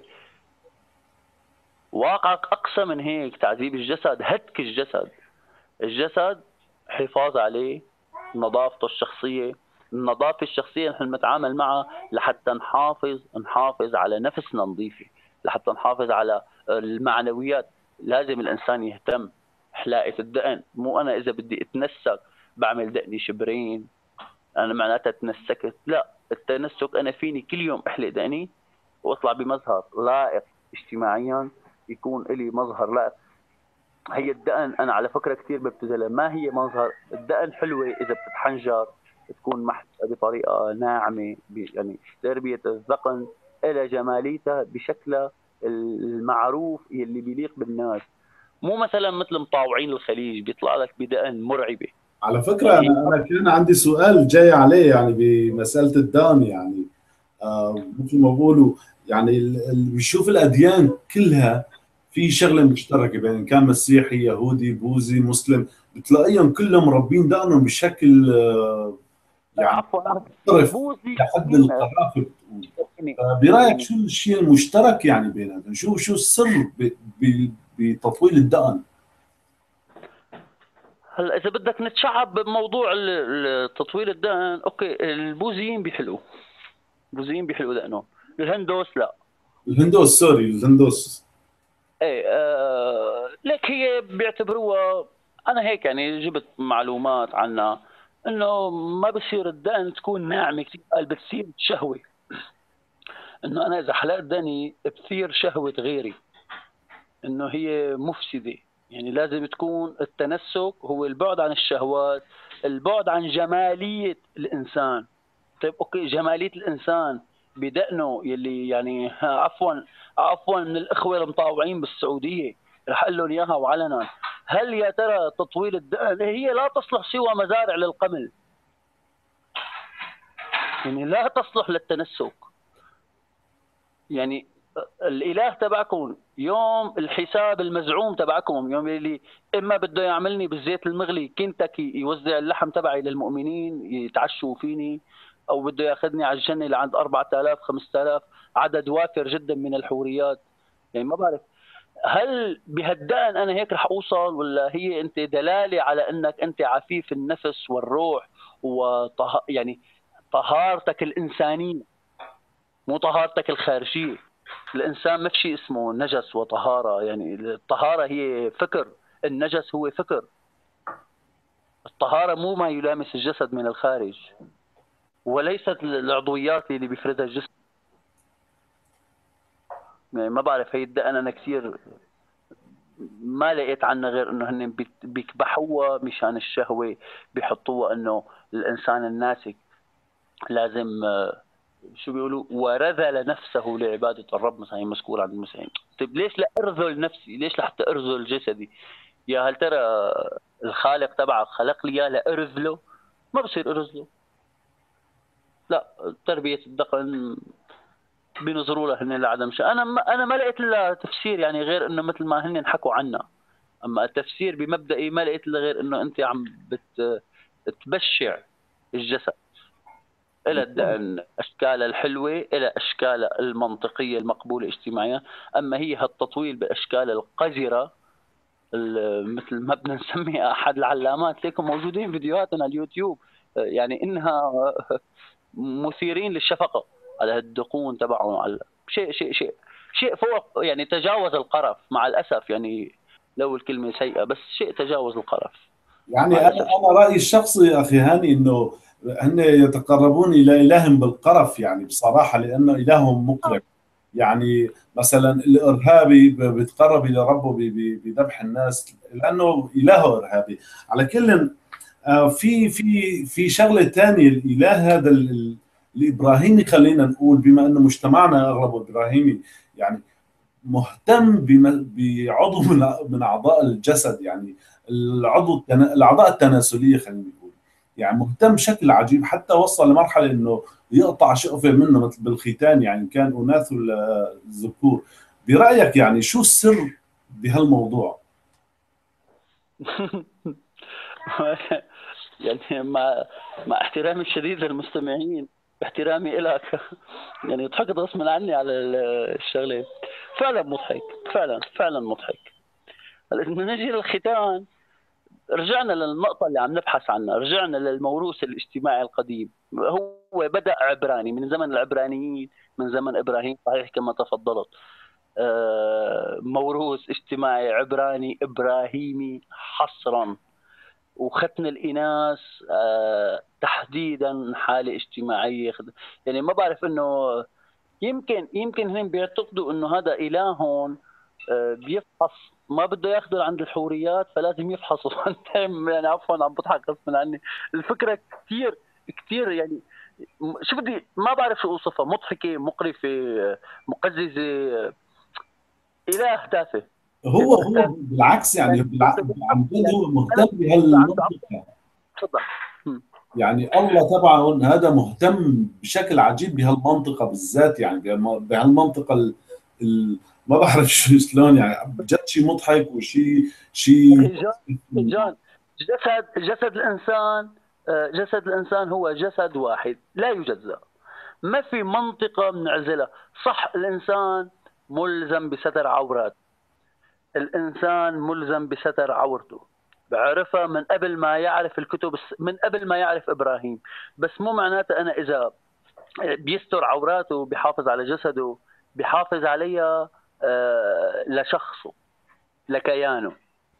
واقعك اقسى من هيك. تعذيب الجسد، هتك الجسد. الجسد حفاظ عليه، نظافته الشخصية. النظافة الشخصية نحن نتعامل معها لحتى نحافظ على نفسنا نظيفة، لحتى نحافظ على المعنويات. لازم الإنسان يهتم. حلاقة الدقن، مو أنا إذا بدي أتنسك بعمل دقني شبرين أنا معناتها تنسكت، لا. التنسك أنا فيني كل يوم أحلق دقني وأطلع بمظهر لائق اجتماعيا، يكون لي مظهر لائق. هي الدقن انا على فكره كثير ببتذلها. ما هي مظهر الدقن حلوه اذا بتتحنجر، تكون محكوه بطريقه ناعمه، يعني تربيه الذقن إلى جماليتها بشكلها المعروف اللي بيليق بالناس. مو مثلا مثل مطاوعين الخليج بيطلع لك بدقن مرعبه. على فكره، يعني انا كان عندي سؤال جاي عليه يعني بمساله الدان يعني. مثل ما بقولوا يعني اللي بيشوف الاديان كلها في شغله مشتركه بين، كان مسيحي يهودي بوذي مسلم، بتلاقيهم كلهم مربين دقنهم بشكل يعني عفوا، مختلف بوذي لحد مين؟ القرافه. يعني برايك شو الشيء المشترك يعني بيناتهم؟ شو السر بتطويل الدقن؟ هلا اذا بدك نتشعب بموضوع تطويل الدقن، اوكي، البوذيين بيحلقوا، البوذيين بيحلقوا دقنهم. الهندوس لا. الهندوس، سوري، الهندوس. ايه لك هي بيعتبروها. انا هيك يعني جبت معلومات عنها، انه ما بصير الدقن تكون ناعمه كثير، قال بتصير شهوه. انه انا اذا حلقت دقني بثير شهوه غيري، انه هي مفسده. يعني لازم تكون التنسك هو البعد عن الشهوات، البعد عن جماليه الانسان. طيب اوكي، جماليه الانسان بدقنه يلي يعني عفوا من الاخوه المطاوعين بالسعوديه رح اقول لهم اياها وعلنا. هل يا ترى تطويل الدقن هي لا تصلح سوى مزارع للقمل؟ يعني لا تصلح للتنسك. يعني الاله تبعكم يوم الحساب المزعوم تبعكم، يوم اللي اما بده يعملني بالزيت المغلي كنتاكي يوزع اللحم تبعي للمؤمنين يتعشوا فيني، او بده ياخذني على الجنه لعند 4000 5000 عدد وافر جدا من الحوريات. يعني ما بعرف، هل بهالدقن انا هيك رح اوصل، ولا هي انت دلاله على انك انت عفيف النفس والروح يعني طهارتك الانسانيه مو طهارتك الخارجيه. الانسان ما في شيء اسمه نجس وطهاره، يعني الطهاره هي فكر، النجس هو فكر. الطهاره مو ما يلامس الجسد من الخارج، وليست العضويات اللي بيفرزها الجسم. يعني ما بعرف، هي الدقن انا كثير ما لقيت عنها غير انه هن بيكبحوها مشان الشهوه، بيحطوها انه الانسان الناسك لازم شو بيقولوا ورذل نفسه لعباده الرب، مثلا مذكور عند المسلمين. طيب ليش لا ارذل نفسي؟ ليش لحتى ارذل جسدي؟ يا هل ترى الخالق تبعك خلق لي اياه لارذله؟ ما بصير ارذله. لا، تربيه الدقن بينظروا لها هن لعدم شيء. انا ما لقيت لها تفسير يعني غير انه مثل ما هن حكوا عنا. اما التفسير بمبدئي ما لقيت الا غير انه انت عم تبشع الجسد إلى أشكال الحلوة إلى أشكال المنطقية المقبولة اجتماعيا. أما هي هالتطويل بأشكال القذرة مثل ما بدنا نسميها أحد العلامات، ليكم موجودين فيديوهاتنا على اليوتيوب يعني إنها مثيرين للشفقة على الدقون تبعهم، على شيء فوق يعني تجاوز القرف مع الأسف، يعني لو الكلمة سيئة بس شيء تجاوز القرف يعني مع انا الأسف. رايي الشخصي اخي هاني انه هن يتقربون الى الههم بالقرف، يعني بصراحه، لانه الههم مقرف. يعني مثلا الارهابي بيتقرب الى ربه بذبح الناس لانه الهه ارهابي. على كل في شغله ثانيه، الاله هذا الابراهيمي، خلينا نقول بما انه مجتمعنا اغلبه ابراهيمي، يعني مهتم بعضو من اعضاء الجسد، يعني الاعضاء التناسليه خلينا نقول، يعني مهتم بشكل عجيب، حتى وصل لمرحله انه يقطع شقفه منه مثل بالختان، يعني كان اناث ولا ذكور. برايك يعني شو السر بهالموضوع؟ يعني مع احترامي الشديد للمستمعين، باحترامي لك يعني ضحكت غصبا عني على الشغله. فعلا مضحك، فعلا مضحك. بدنا نجي للختان، رجعنا للنقطة اللي عم نبحث عنها، رجعنا للموروث الاجتماعي القديم. هو بدأ عبراني من زمن العبرانيين، من زمن إبراهيم صحيح كما تفضلت. موروث اجتماعي عبراني إبراهيمي حصرا. وختن الإناث تحديدا حالة اجتماعية. يعني ما بعرف إنه يمكن هم بيعتقدوا إنه هذا إلههم بيفحص، ما بده ياخذوا عند الحوريات فلازم يفحصوا. يعني عفوا عم بضحك غصبا عني. الفكره كثير يعني شو بدي، ما بعرف شو اوصفها، مضحكه مقرفه مقززه. اله تافه هو بالعكس، يعني عن جد هو مهتم بهالمنطقه. تفضل. يعني الله تبعهم هذا مهتم بشكل عجيب بهالمنطقه بالذات، يعني بهالمنطقه ما بعرف شو شلون، يعني بجد شيء مضحك وشيء جان جسد الانسان، جسد الانسان هو جسد واحد لا يجزأ. ما في منطقه بنعزلها. صح الانسان ملزم بستر عورات، الانسان ملزم بستر عورته، بعرفها من قبل ما يعرف الكتب، من قبل ما يعرف ابراهيم. بس مو معناته انا اذا بيستر عوراته بيحافظ على جسده، بيحافظ عليها لشخصه لكيانه،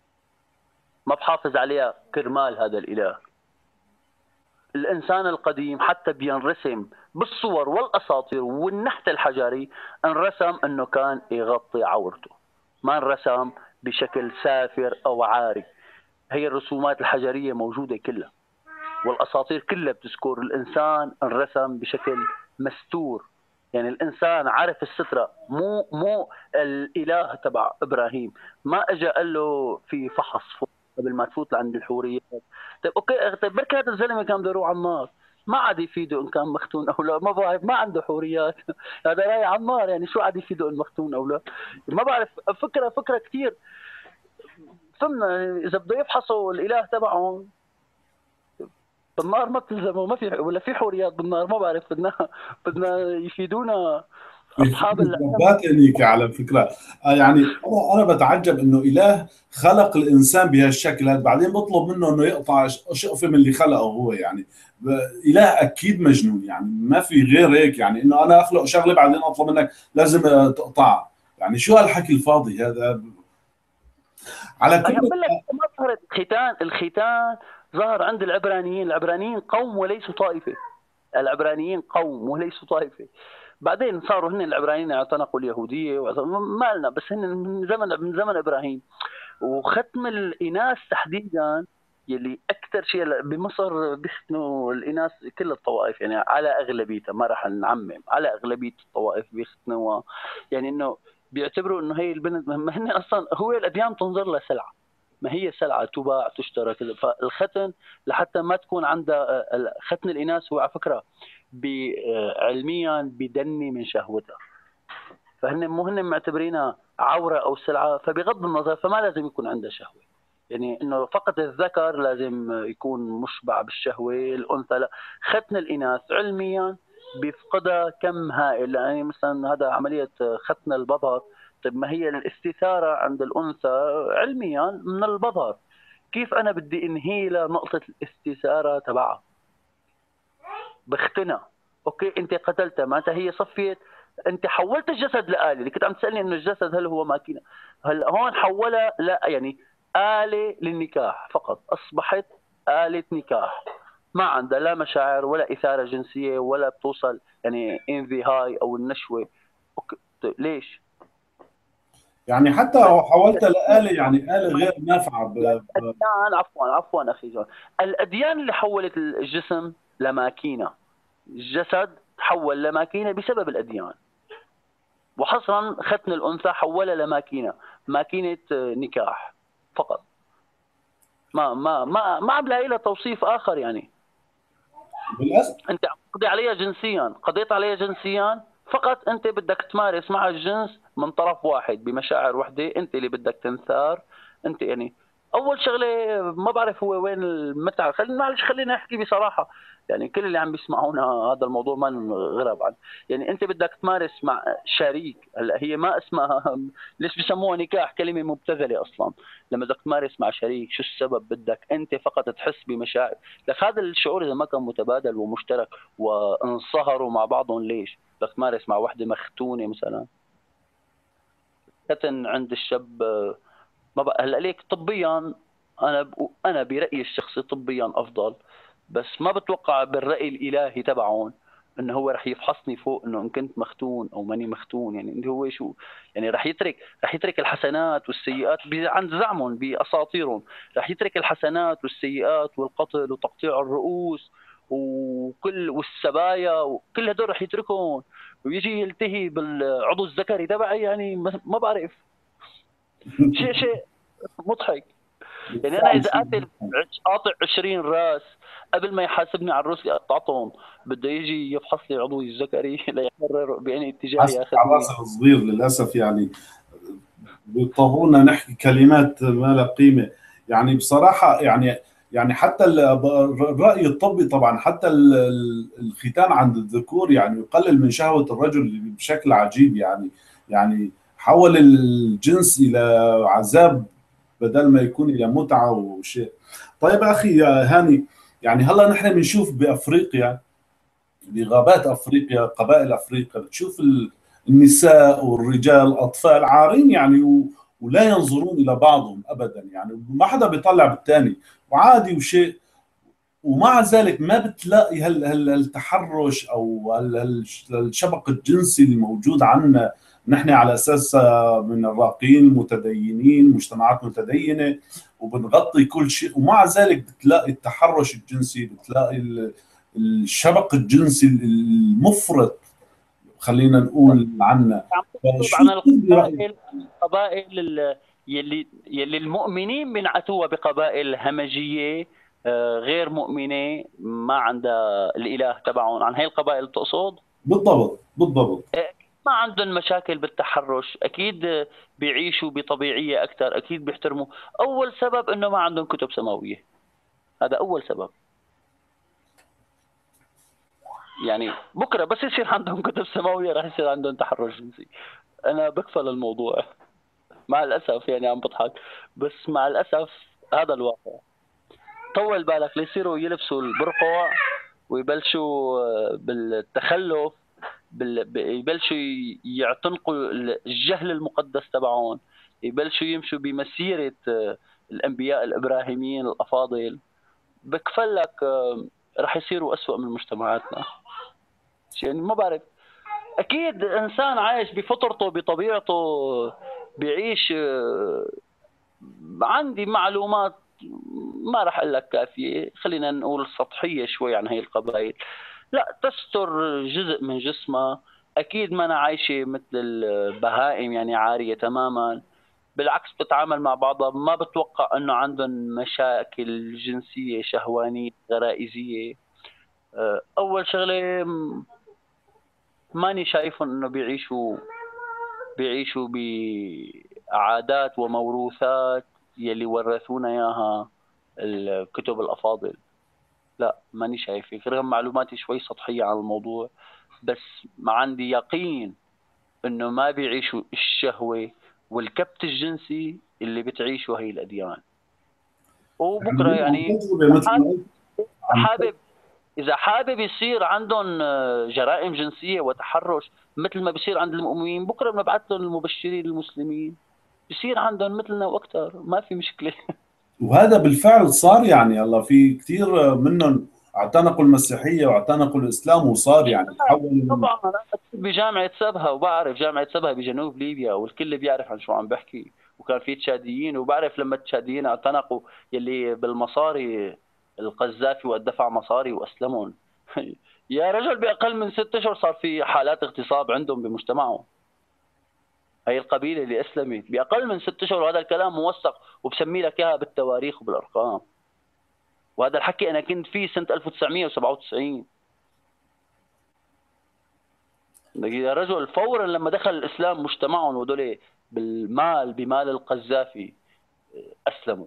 ما بحافظ عليها كرمال هذا الاله. الانسان القديم حتى بينرسم بالصور والاساطير والنحت الحجري، انرسم انه كان يغطي عورته، ما انرسم بشكل سافر او عاري. هي الرسومات الحجريه موجوده كلها، والاساطير كلها بتذكر الانسان انرسم بشكل مستور. يعني الانسان عرف الستره، مو الاله تبع ابراهيم ما اجى قال له في فحص قبل ما تفوت لعند الحوريات. طيب اوكي، طيب بركي هذا الزلمه كان بده يروح على النار، ما عاد يفيده ان كان مختون او لا، ما بعرف، ما عنده حوريات. هذا راي على النار، يعني شو عاد يفيده ان مختون او لا؟ ما بعرف. فكره كثير فهمنا. اذا بده يفحصوا الاله تبعهم بالنار ما بتلزموا، ما في ولا في حوريات بالنار، ما بعرف. بدنا يفيدونا اصحاب ربات هنيك على فكره. يعني انا بتعجب انه اله خلق الانسان بهالشكل هذا، بعدين بطلب منه انه يقطع شقفه من اللي خلقه هو، يعني اله اكيد مجنون، يعني ما في غير هيك، يعني انه انا اخلق شغله بعدين اطلب منك لازم تقطعها. يعني شو هالحكي الفاضي هذا؟ على كل. بقول لك ما ظهرت الختان ظهر عند العبرانيين قوم وليسوا طائفه. العبرانيين قوم وليسوا طائفه. بعدين صاروا هن العبرانيين اعتنقوا اليهوديه، ما لنا، بس هن من زمن ابراهيم. وختم الاناث تحديدا، يلي اكثر شيء بمصر بيختنوا الاناث كل الطوائف، يعني على اغلبيتها، ما راح نعمم، على اغلبيه الطوائف بيختنوها. يعني انه بيعتبروا انه هي البنت، ما هن اصلا هو الاديان تنظر لها سلعه، ما هي سلعه تباع تشترى كذا. فالختن لحتى ما تكون عندها ختن الاناث هو على فكره علميا بدني من شهوتها، فهن مو هن معتبرينها عوره او سلعه، فبغض النظر فما لازم يكون عندها شهوه. يعني انه فقط الذكر لازم يكون مشبع بالشهوه، الانثى لا. ختن الاناث علميا بيفقدها كم هائل، يعني مثلا هذا عمليه ختن البظر. طيب ما هي الاستثاره عند الانثى علميا من البظر، كيف انا بدي انهي لها نقطه الاستثاره تبعها؟ بختنها. اوكي انت قتلتها، معناتها هي صفيت، انت حولت الجسد لآلة. اللي كنت عم تسألني انه الجسد هل هو ماكينة، هلا هون حولها لا، يعني آلة للنكاح فقط، اصبحت آلة نكاح، ما عندها لا مشاعر ولا إثارة جنسية ولا بتوصل يعني انفي هاي او النشوة. اوكي طيب ليش؟ يعني حتى بس لو حولت لآلة، يعني آلة غير نافعة الأديان، عفوا أخي جون، الأديان اللي حولت الجسم لماكينة، الجسد تحول لماكينة بسبب الأديان. وحصرا ختن الانثى حولها لماكينه، ماكينه نكاح فقط. ما عم لاقي لها توصيف اخر يعني. للأسف. انت عم تقضي عليها جنسيا، قضيت عليها جنسيا فقط، انت بدك تمارس مع الجنس من طرف واحد بمشاعر وحده، انت اللي بدك تنثار. انت يعني اول شغله ما بعرف هو وين المتعه. خلينا معلش، خلينا نحكي بصراحه، يعني كل اللي عم بيسمعونا هذا الموضوع ما غرب عن، يعني انت بدك تمارس مع شريك. هلا هي ما اسمها ليش بسموها نكاح؟ كلمه مبتذله اصلا. لما بدك تمارس مع شريك، شو السبب؟ بدك انت فقط تحس بمشاعر. لك هذا الشعور اذا ما كان متبادل ومشترك وانصهروا مع بعضهم، ليش بدك تمارس مع وحده مختونه مثلا؟ فتن عند الشاب ما بقى. هلا ليك طبيا، انا برايي الشخصي طبيا افضل، بس ما بتوقع بالراي الالهي تبعهم انه هو رح يفحصني فوق انه ان كنت مختون او ماني مختون. يعني انت هو شو يعني؟ رح يترك الحسنات والسيئات عند زعمهم باساطيرهم، رح يترك الحسنات والسيئات والقتل وتقطيع الرؤوس وكل والسبايا وكل هدول رح يتركهم ويجي يلتهي بالعضو الذكري تبعي؟ يعني ما بعرف. شيء مضحك. يعني انا فعلا اذا شيء قاطع 20 راس قبل ما يحاسبني على الروس اللي قطعتهم، بده يجي يفحص لي عضوي الذكري ليقرر بأي اتجاه حاسس على ياخذني. راسي الصغير للأسف. يعني بيضطرونا نحكي كلمات ما لها قيمة. يعني بصراحة يعني حتى الرأي الطبي طبعا، حتى الختان عند الذكور يعني يقلل من شهوة الرجل بشكل عجيب. يعني حول الجنس إلى عذاب بدل ما يكون إلى متعة وشيء. طيب أخي يا هاني، يعني هلا نحن بنشوف بأفريقيا، بغابات افريقيا، قبائل افريقيا، بتشوف النساء والرجال الاطفال عارين يعني ولا ينظرون الى بعضهم ابدا، يعني ما حدا بيطلع بالثاني وعادي وشيء. ومع ذلك ما بتلاقي التحرش او الشبق الجنسي الموجود عنا. نحن على اساس من الراقيين المتدينين، مجتمعات متدينه، وبنغطي كل شيء، ومع ذلك بتلاقي التحرش الجنسي، بتلاقي الشبق الجنسي المفرط، خلينا نقول عنا. عم تحسب فشو عن برأيك؟ القبائل يلي المؤمنين بينعتوها بقبائل همجيه غير مؤمنه ما عندها الاله تبعهم، عن هي القبائل تقصد؟ بالضبط بالضبط. ما عندهم مشاكل بالتحرش اكيد، بيعيشوا بطبيعيه اكثر، اكيد بيحترموا. اول سبب انه ما عندهم كتب سماويه، هذا اول سبب. يعني بكره بس يصير عندهم كتب سماويه راح يصير عندهم تحرش جنسي. انا بكفل الموضوع مع الاسف، يعني عم بضحك بس مع الاسف هذا الواقع. طول بالك ليصيروا يلبسوا البرقع ويبلشوا بالتخلف، يبلشوا يعتنقوا الجهل المقدس تبعهم، يبلشوا يمشوا بمسيرة الأنبياء الإبراهيميين الأفاضل. بكفل لك رح يصيروا أسوأ من مجتمعاتنا. يعني ما بعرف، أكيد إنسان عايش بفطرته بطبيعته بيعيش عندي معلومات ما راح اقول لك كافيه، خلينا نقول سطحيه شوي عن هي القبائل. لا تستر جزء من جسمها، اكيد ما أنا عايشه مثل البهائم يعني عاريه تماما. بالعكس بتتعامل مع بعضها، ما بتوقع انه عندهم مشاكل جنسيه شهوانيه غرائزيه. اول شغله ماني شايفهم انه بيعيشوا بعادات وموروثات يلي ورثونا اياها الكتب الافاضل. لا ماني شايف هيك، رغم معلوماتي شوي سطحيه عن الموضوع، بس ما عندي يقين انه ما بيعيشوا الشهوه والكبت الجنسي اللي بتعيشه هي الاديان. وبكره يعني عن يعني تجربه مثل ما قلت. عن حابب اذا حابب يصير عندهم جرائم جنسيه وتحرش مثل ما بيصير عند المؤمنين، بكره بنبعث لهم المبشرين المسلمين بصير عندهم مثلنا واكثر، ما في مشكله. وهذا بالفعل صار، يعني الله في كثير منهم اعتنقوا المسيحيه واعتنقوا الاسلام، وصار يعني تحول من. طبعا انا كنت بجامعه سبها، وبعرف جامعه سبها بجنوب ليبيا، والكل بيعرف عن شو عم بحكي. وكان في تشاديين، وبعرف لما التشاديين اعتنقوا يلي بالمصاري القذافي ودفع مصاري واسلمهم. يا رجل باقل من 6 اشهر صار في حالات اغتصاب عندهم بمجتمعهم. هي القبيله اللي اسلمت باقل من 6 اشهر، وهذا الكلام موثق وبسمي لك اياها بالتواريخ وبالارقام. وهذا الحكي انا كنت فيه سنه 1997. يا رجل فورا لما دخل الاسلام مجتمعهم وهدول بالمال بمال القذافي اسلموا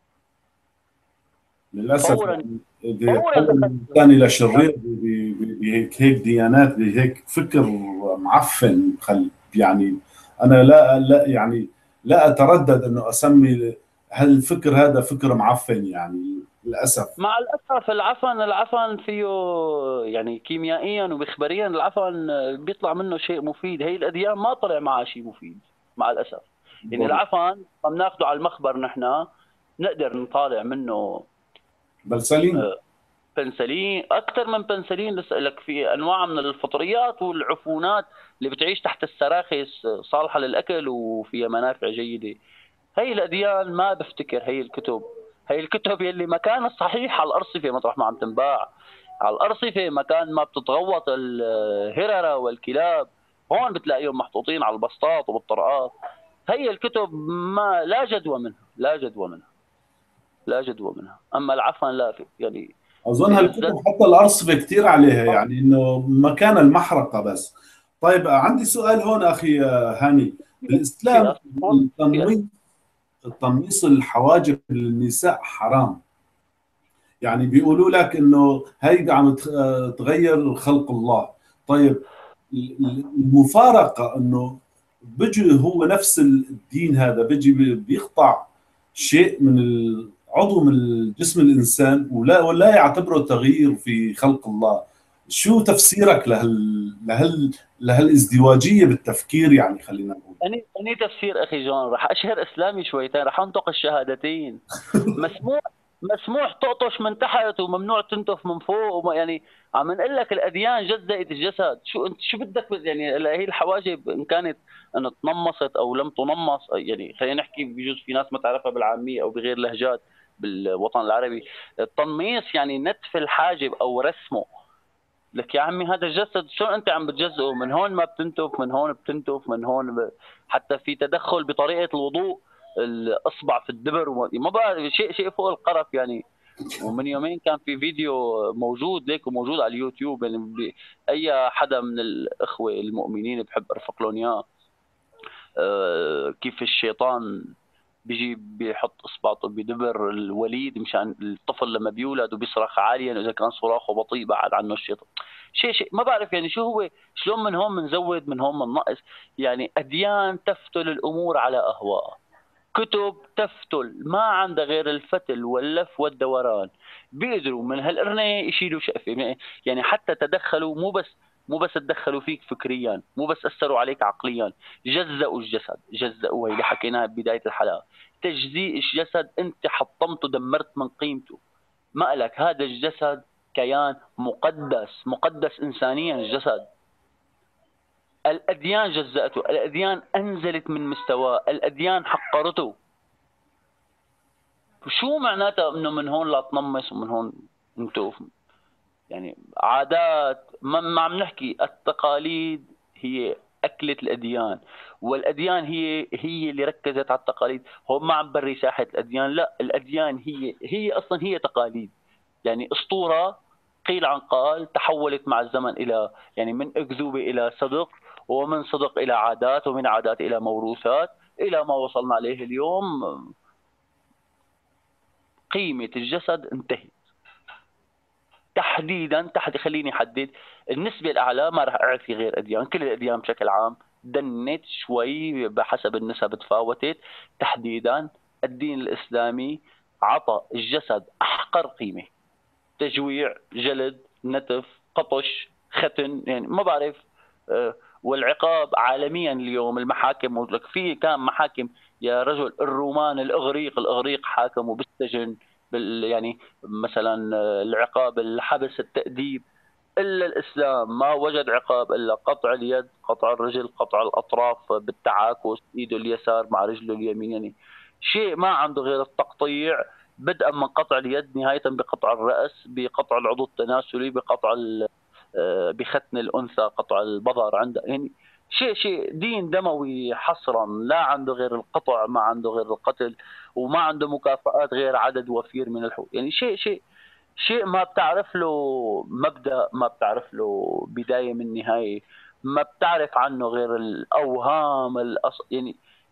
للاسف فورا. يعني فورا يتحول دخل الانسان الى شرير بهيك ديانات، بهيك فكر معفن. يعني انا لا يعني لا اتردد انه اسمي هالفكر هذا فكر معفن، يعني للاسف. مع الاسف العفن فيه يعني كيميائيا ومخبريا العفن بيطلع منه شيء مفيد. هي الاديان ما طلع معها شيء مفيد مع الاسف. يعني العفن ما بناخذه على المخبر نحن نقدر نطالع منه بل سليم. بنسلين، اكثر من بنسلين. لسه لك في انواع من الفطريات والعفونات اللي بتعيش تحت السراخس صالحه للاكل وفيها منافع جيده. هي الاديان ما بفتكر هي الكتب يلي مكان الصحيح على الارصفه مطرح ما عم تنباع، على الارصفه مكان ما بتتغوط الهرره والكلاب، هون بتلاقيهم محطوطين على البسطات وبالطرقات. هي الكتب ما لا جدوى منها، لا جدوى منها، لا جدوى منها. اما العفن لا في يعني اظن بالذات. هالكتب حتى الارصفه كثير عليها، يعني انه مكان المحرقه بس. طيب عندي سؤال هون اخي هاني. بالاسلام في التنميط، تنميص الحواجب للنساء حرام. يعني بيقولوا لك انه هي عم تغير خلق الله. طيب المفارقه انه بيجي هو نفس الدين هذا بيجي بيقطع شيء من عضو من جسم الانسان، ولا يعتبره تغيير في خلق الله. شو تفسيرك لهالازدواجيه بالتفكير، يعني خلينا نقول. أني تفسير أخي جون، راح أشهر إسلامي شويتين، راح أنطق الشهادتين. مسموح مسموح تقطش من تحت وممنوع تنتف من فوق يعني عم نقول لك الأديان جزأت الجسد. شو أنت شو بدك يعني هي الحواجب إن كانت أن تنمصت أو لم تنمص، يعني خلينا نحكي بجوز في ناس ما تعرفها بالعامية أو بغير لهجات بالوطن العربي. التنميص يعني نتف الحاجب أو رسمه. لك يا عمي هذا الجسد شو انت عم بتجزئه؟ من هون ما بتنتف، من هون بتنتف، من هون حتى في تدخل بطريقه الوضوء، الاصبع في الدبر ما بقى شيء فوق القرف يعني. ومن يومين كان في فيديو موجود ليك وموجود على اليوتيوب، يعني اي حدا من الاخوه المؤمنين بحب ارفق لهم اياه. كيف الشيطان بيجي بيحط اصبعته بدبر الوليد مشان الطفل لما بيولد وبيصرخ عاليا، اذا كان صراخه بطيء بعد عنه الشيطان. شيء ما بعرف يعني شو هو. شلون من هون بنزود من هون بننقص؟ يعني اديان تفتل الامور على اهوائها، كتب تفتل ما عندها غير الفتل واللف والدوران. بيقدروا من هالقرنة يشيلوا شقفة. يعني حتى تدخلوا، مو بس تدخلوا فيك فكريا، مو بس أثروا عليك عقليا، جزأوا الجسد. جزأوا هي اللي حكيناها ببداية الحلقة. تجزيء الجسد، أنت حطمته، دمرت من قيمته. ما لك هذا الجسد كيان مقدس، مقدس إنسانيا الجسد. الأديان جزأته، الأديان أنزلت من مستواه، الأديان حقرته. شو معناتها انه من هون لا تنمص ومن هون انتو يعني عادات؟ ما عم نحكي التقاليد هي أكلة الأديان، والأديان هي اللي ركزت على التقاليد. هو ما عم بري ساحة الأديان، لا، الأديان هي أصلا هي تقاليد. يعني أسطورة قيل عن قال تحولت مع الزمن إلى يعني من أكذوبة إلى صدق، ومن صدق إلى عادات، ومن عادات إلى موروثات، إلى ما وصلنا عليه اليوم. قيمة الجسد انتهت تحديدا. خليني احدد النسبة الأعلى، ما راح أعرف في غير أديان، كل الأديان بشكل عام دنت شوي بحسب النسب تفاوتت. تحديدا الدين الإسلامي عطى الجسد أحقر قيمة، تجويع، جلد، نتف، قطش، ختن، يعني ما بعرف. والعقاب عالميا اليوم المحاكم، في كان محاكم يا رجل الرومان الإغريق حاكموا بالسجن يعني مثلا العقاب الحبس التأديب. إلا الإسلام ما وجد عقاب إلا قطع اليد، قطع الرجل، قطع الأطراف بالتعاكس، إيده اليسار مع رجله اليمين، يعني شيء ما عنده غير التقطيع، بدءا من قطع اليد نهاية بقطع الرأس، بقطع العضو التناسلي، بختن الأنثى، قطع البظر عنده، يعني شيء دين دموي حصرا، لا عنده غير القطع، ما عنده غير القتل، وما عنده مكافآت غير عدد وفير من الحقوق. يعني شيء ما بتعرف له مبدأ، ما بتعرف له بداية من نهاية، ما بتعرف عنه غير الأوهام يعني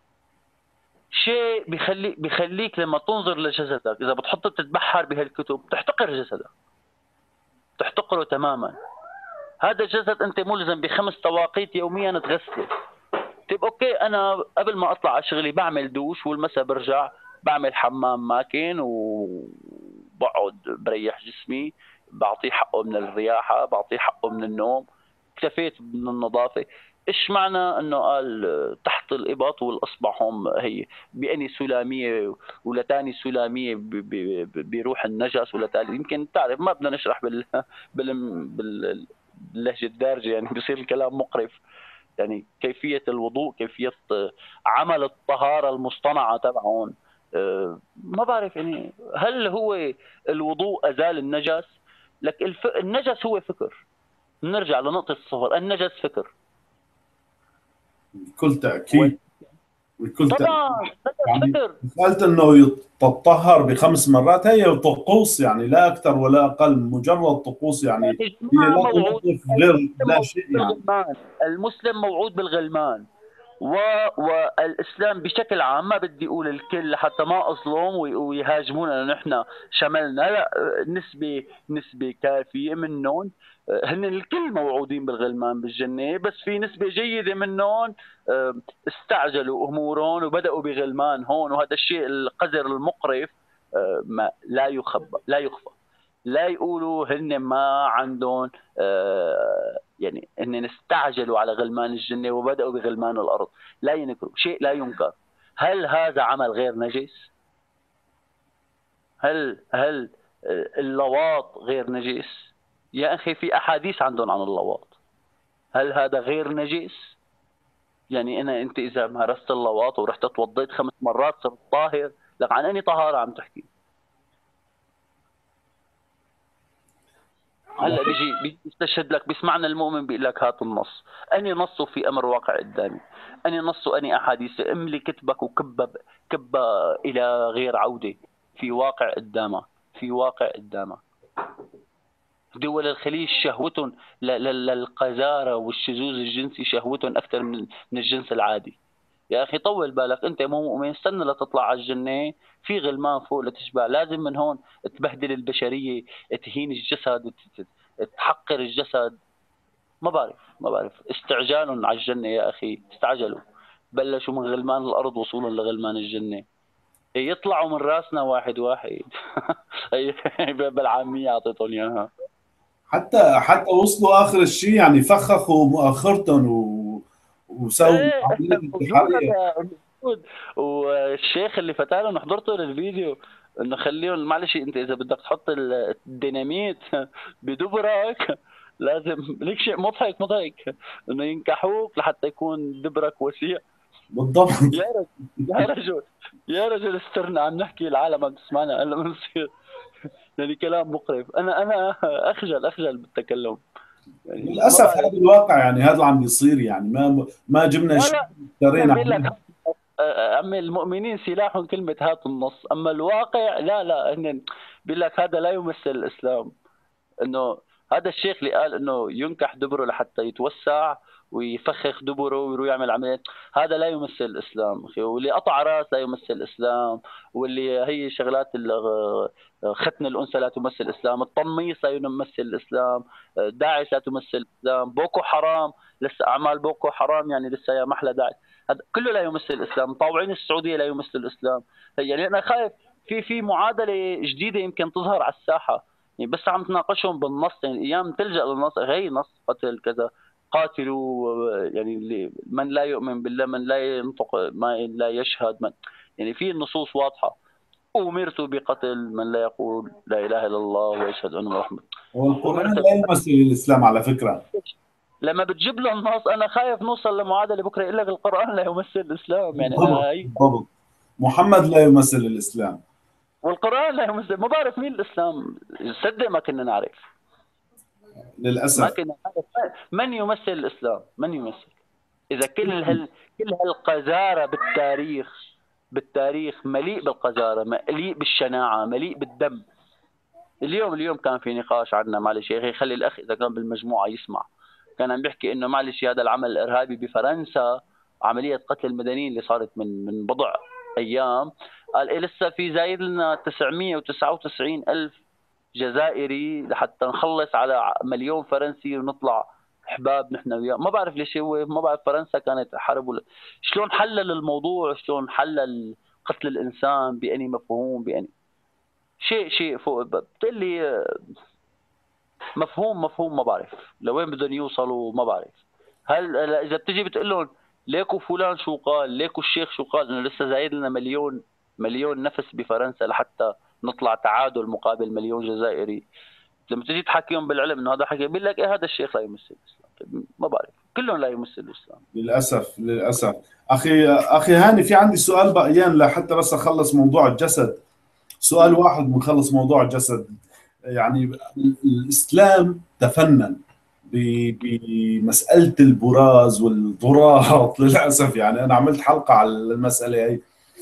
شيء بيخليك لما تنظر لجسدك، إذا بتحط تتبحر بهالكتب تحتقر جسدك، تحتقره تماما. هذا الجسد أنت ملزم ب5 طواقيت يوميا تغسله. طيب أوكي، أنا قبل ما أطلع على شغلي بعمل دوش، والمساء برجع بعمل حمام ماكن وبقعد بريح جسمي، بعطيه حقه من الرياحة، بعطيه حقه من النوم، اكتفيت من النظافة. ايش معنى انه قال تحت الابط والاصبع هم هي بأني سلاميه ولتاني سلاميه بروح النجس، ولتاني يمكن تعرف ما بدنا نشرح باللهجه الدارجه، يعني بصير الكلام مقرف. يعني كيفيه الوضوء، كيفيه عمل الطهاره المصطنعه تبعهم. ما بعرف يعني هل هو الوضوء ازال النجس؟ لك النجس هو فكر. نرجع لنقطه الصفر، النجس فكر. بكل تاكيد، بكل تاكيد. طبعا النجس يعني فكر. مسألة انه تتطهر ب5 مرات هي طقوس، يعني لا اكثر ولا اقل، مجرد طقوس يعني. يا هي جماعه لا موعود، تنظف غير المسلم لا موعود شيء يعني. بالغلمان، المسلم موعود بالغلمان. و... والاسلام بشكل عام، ما بدي اقول الكل حتى ما اظلم ويهاجمونا نحن شملنا، لا، نسبه كافيه منهم. هن الكل موعودين بالغلمان بالجنه، بس في نسبه جيده منهم استعجلوا امورهم وبداوا بغلمان هون، وهذا الشيء القذر المقرف ما لا يخفى. لا يقولوا هن ما عندهم يعني هن استعجلوا على غلمان الجنة وبدأوا بغلمان الأرض. لا ينكروا شيء، لا ينكر. هل هذا عمل غير نجس؟ هل اللواط غير نجس؟ يا أخي في أحاديث عندهم عن اللواط. هل هذا غير نجس؟ يعني أنت إذا مارست اللواط ورحت توضيت 5 مرات صرت طاهر، لك عن أي طهارة عم تحكي؟ هلا بيجي بيستشهد لك، بيسمعنا المؤمن بيقول لك هات النص. اني نصه في امر واقع قدامي، اني نصه، اني احاديث، املي كتبك كب الى غير عوده، في واقع قدامك، في واقع قدامك. دول الخليج شهوتهم للقذاره والشذوذ الجنسي، شهوتهم اكثر من الجنس العادي. يا اخي طول بالك، انت مو مؤمن، استنى لتطلع على الجنه، في غلمان فوق لتشبع. لازم من هون تبهدل البشريه، تهين الجسد، تحقر الجسد؟ ما بعرف استعجال على الجنه يا اخي، استعجلوا، بلشوا من غلمان الارض وصولا لغلمان الجنه، يطلعوا من راسنا واحد واحد. بالعاميه اعطيتهم اياها. حتى وصلوا اخر الشيء يعني فخخوا مؤخرتهم وسووا ايه عمليه موجود، انتحاريه. هذا موجود. والشيخ اللي فتاله حضرته للفيديو، انه خليهم معلش، انت اذا بدك تحط الديناميت بدبرك لازم ليك شيء مضحك انه ينكحوك لحتى يكون دبرك وسيع. بالضبط. يا رجل، يا رجل، يا رجل استرنا، عم نحكي العالم عم تسمعنا هلا بنصير. يعني كلام مقرف. انا اخجل بالتكلم، يعني ما للاسف هذا بعرف. الواقع، يعني هذا اللي عم بيصير، يعني ما جبنا لا شيء لا، اشترينا بيقول لك عليه. عمي المؤمنين سلاحهم كلمة هات النص، أما الواقع لا هن بيقول لك هذا لا يمثل الإسلام. إنه هذا الشيخ اللي قال إنه ينكح دبره لحتى يتوسع ويفخخ دبره ويروح يعمل عمليات. هذا لا يمثل الاسلام اخي. واللي قطع راس لا يمثل الاسلام، واللي هي شغلات ختن الانثى لا تمثل الاسلام، التنميص لا يمثل الاسلام، داعش لا تمثل الاسلام، بوكو حرام لسه اعمال بوكو حرام يعني لسه يا محلى داعش. هذا كله لا يمثل الاسلام. مطاوعين السعوديه لا يمثل الاسلام. يعني انا خايف في معادله جديده يمكن تظهر على الساحه، يعني بس عم تناقشهم بالنص. يعني ايام تلجا للنص، هي نص قتل كذا، قاتلوا يعني من لا يؤمن بالله، من لا ينطق، ما لا يشهد، من يعني في النصوص واضحه. أمرت بقتل من لا يقول لا إله إلا الله ويشهد أن محمد. والقرآن أمرت لا يمثل الإسلام على فكرة. لما بتجيب له النص أنا خايف نوصل لمعادلة بكرة يقول لك القرآن لا يمثل الإسلام. يعني أنا بالضبط هي بالضبط. محمد لا يمثل الإسلام. والقرآن لا يمثل. ما بعرف مين الإسلام. صدق ما كنا نعرف. ما للأسف. كنا نعرف من يمثل الإسلام، من يمثل. إذا كل هالقذارة بالتاريخ مليء بالقذارة، مليء بالشناعة، مليء بالدم. اليوم كان في نقاش عندنا، معلش يا اخي خلي الاخ اذا كان بالمجموعه يسمع، كان عم بيحكي انه معلش هذا العمل الارهابي بفرنسا، عمليه قتل المدنيين اللي صارت من بضع ايام، قال إيه لسه في زايد لنا 999 الف جزائري لحتى نخلص على مليون فرنسي ونطلع احباب نحن وياه. ما بعرف ليش هو، ما بعرف فرنسا كانت حرب ولا شلون حلل الموضوع، شلون حلل قتل الانسان، بأني مفهوم، بأني شيء فوق. بتقول لي مفهوم ما بعرف لوين بدهم يوصلوا، ما بعرف. هل اذا بتجي بتقول لهم ليكو فلان شو قال، ليكو الشيخ شو قال، انه لسه زايد لنا مليون نفس بفرنسا لحتى نطلع تعادل مقابل مليون جزائري، لما تجي تحكيهم بالعلم انه هذا حكي، بيقول لك ايه هذا الشيخ لا يمثل الاسلام. طيب ما بعرف، كلهم لا يمثل الاسلام. للأسف للأسف. أخي هاني، في عندي سؤال بقيان لحتى بس أخلص موضوع الجسد. سؤال واحد بنخلص موضوع الجسد. يعني الإسلام تفنن بمسألة البراز والضراط للأسف. يعني أنا عملت حلقة على المسألة هي.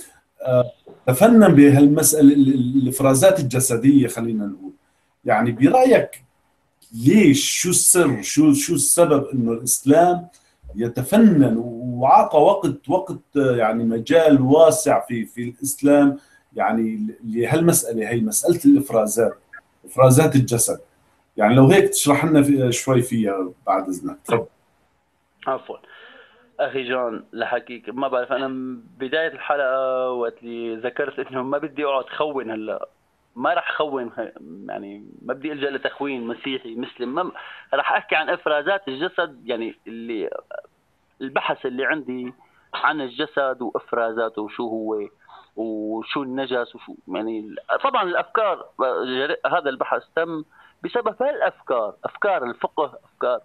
تفنن بهالمسألة الإفرازات الجسدية خلينا نقول. يعني برأيك ليش؟ شو السر؟ شو السبب انه الاسلام يتفنن وعطى وقت يعني مجال واسع في الاسلام يعني لهالمساله هي، مساله الافرازات، افرازات الجسد. يعني لو هيك تشرح لنا شوي فيها بعد اذنك، تفضل. عفوا اخي جون، لحكيك ما بعرف انا بدايه الحلقه وقت اللي ذكرت انه ما بدي اقعد خون هلا، ما راح اخون، يعني ما بدي الجا لتخوين مسيحي مسلم، ما راح احكي عن افرازات الجسد. يعني اللي البحث اللي عندي عن الجسد وافرازاته وشو هو وشو النجس وشو، يعني طبعا الافكار، هذا البحث تم بسبب هالافكار، افكار الفقه، افكار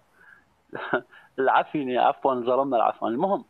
العفنه، عفوا ظلمنا العفن. المهم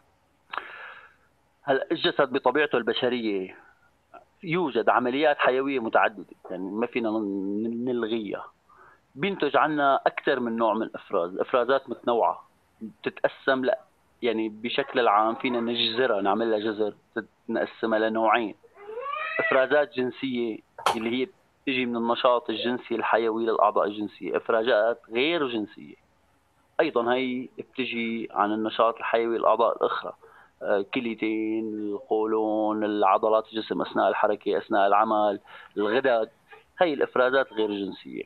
هلا الجسد بطبيعته البشريه يوجد عمليات حيويه متعدده، يعني ما فينا نلغيها. بينتج عنا اكثر من نوع من الافراز، الافرازات متنوعه بتتقسم. لا يعني بشكل العام فينا نجزرها، نعمل لها جزر، نقسمها لنوعين: افرازات جنسيه اللي هي بتجي من النشاط الجنسي الحيوي للاعضاء الجنسيه، افرازات غير جنسيه ايضا هي بتجي عن النشاط الحيوي للاعضاء الاخرى، كليتين، القولون، العضلات الجسم اثناء الحركه، اثناء العمل، الغدد. هي الافرازات غير الجنسيه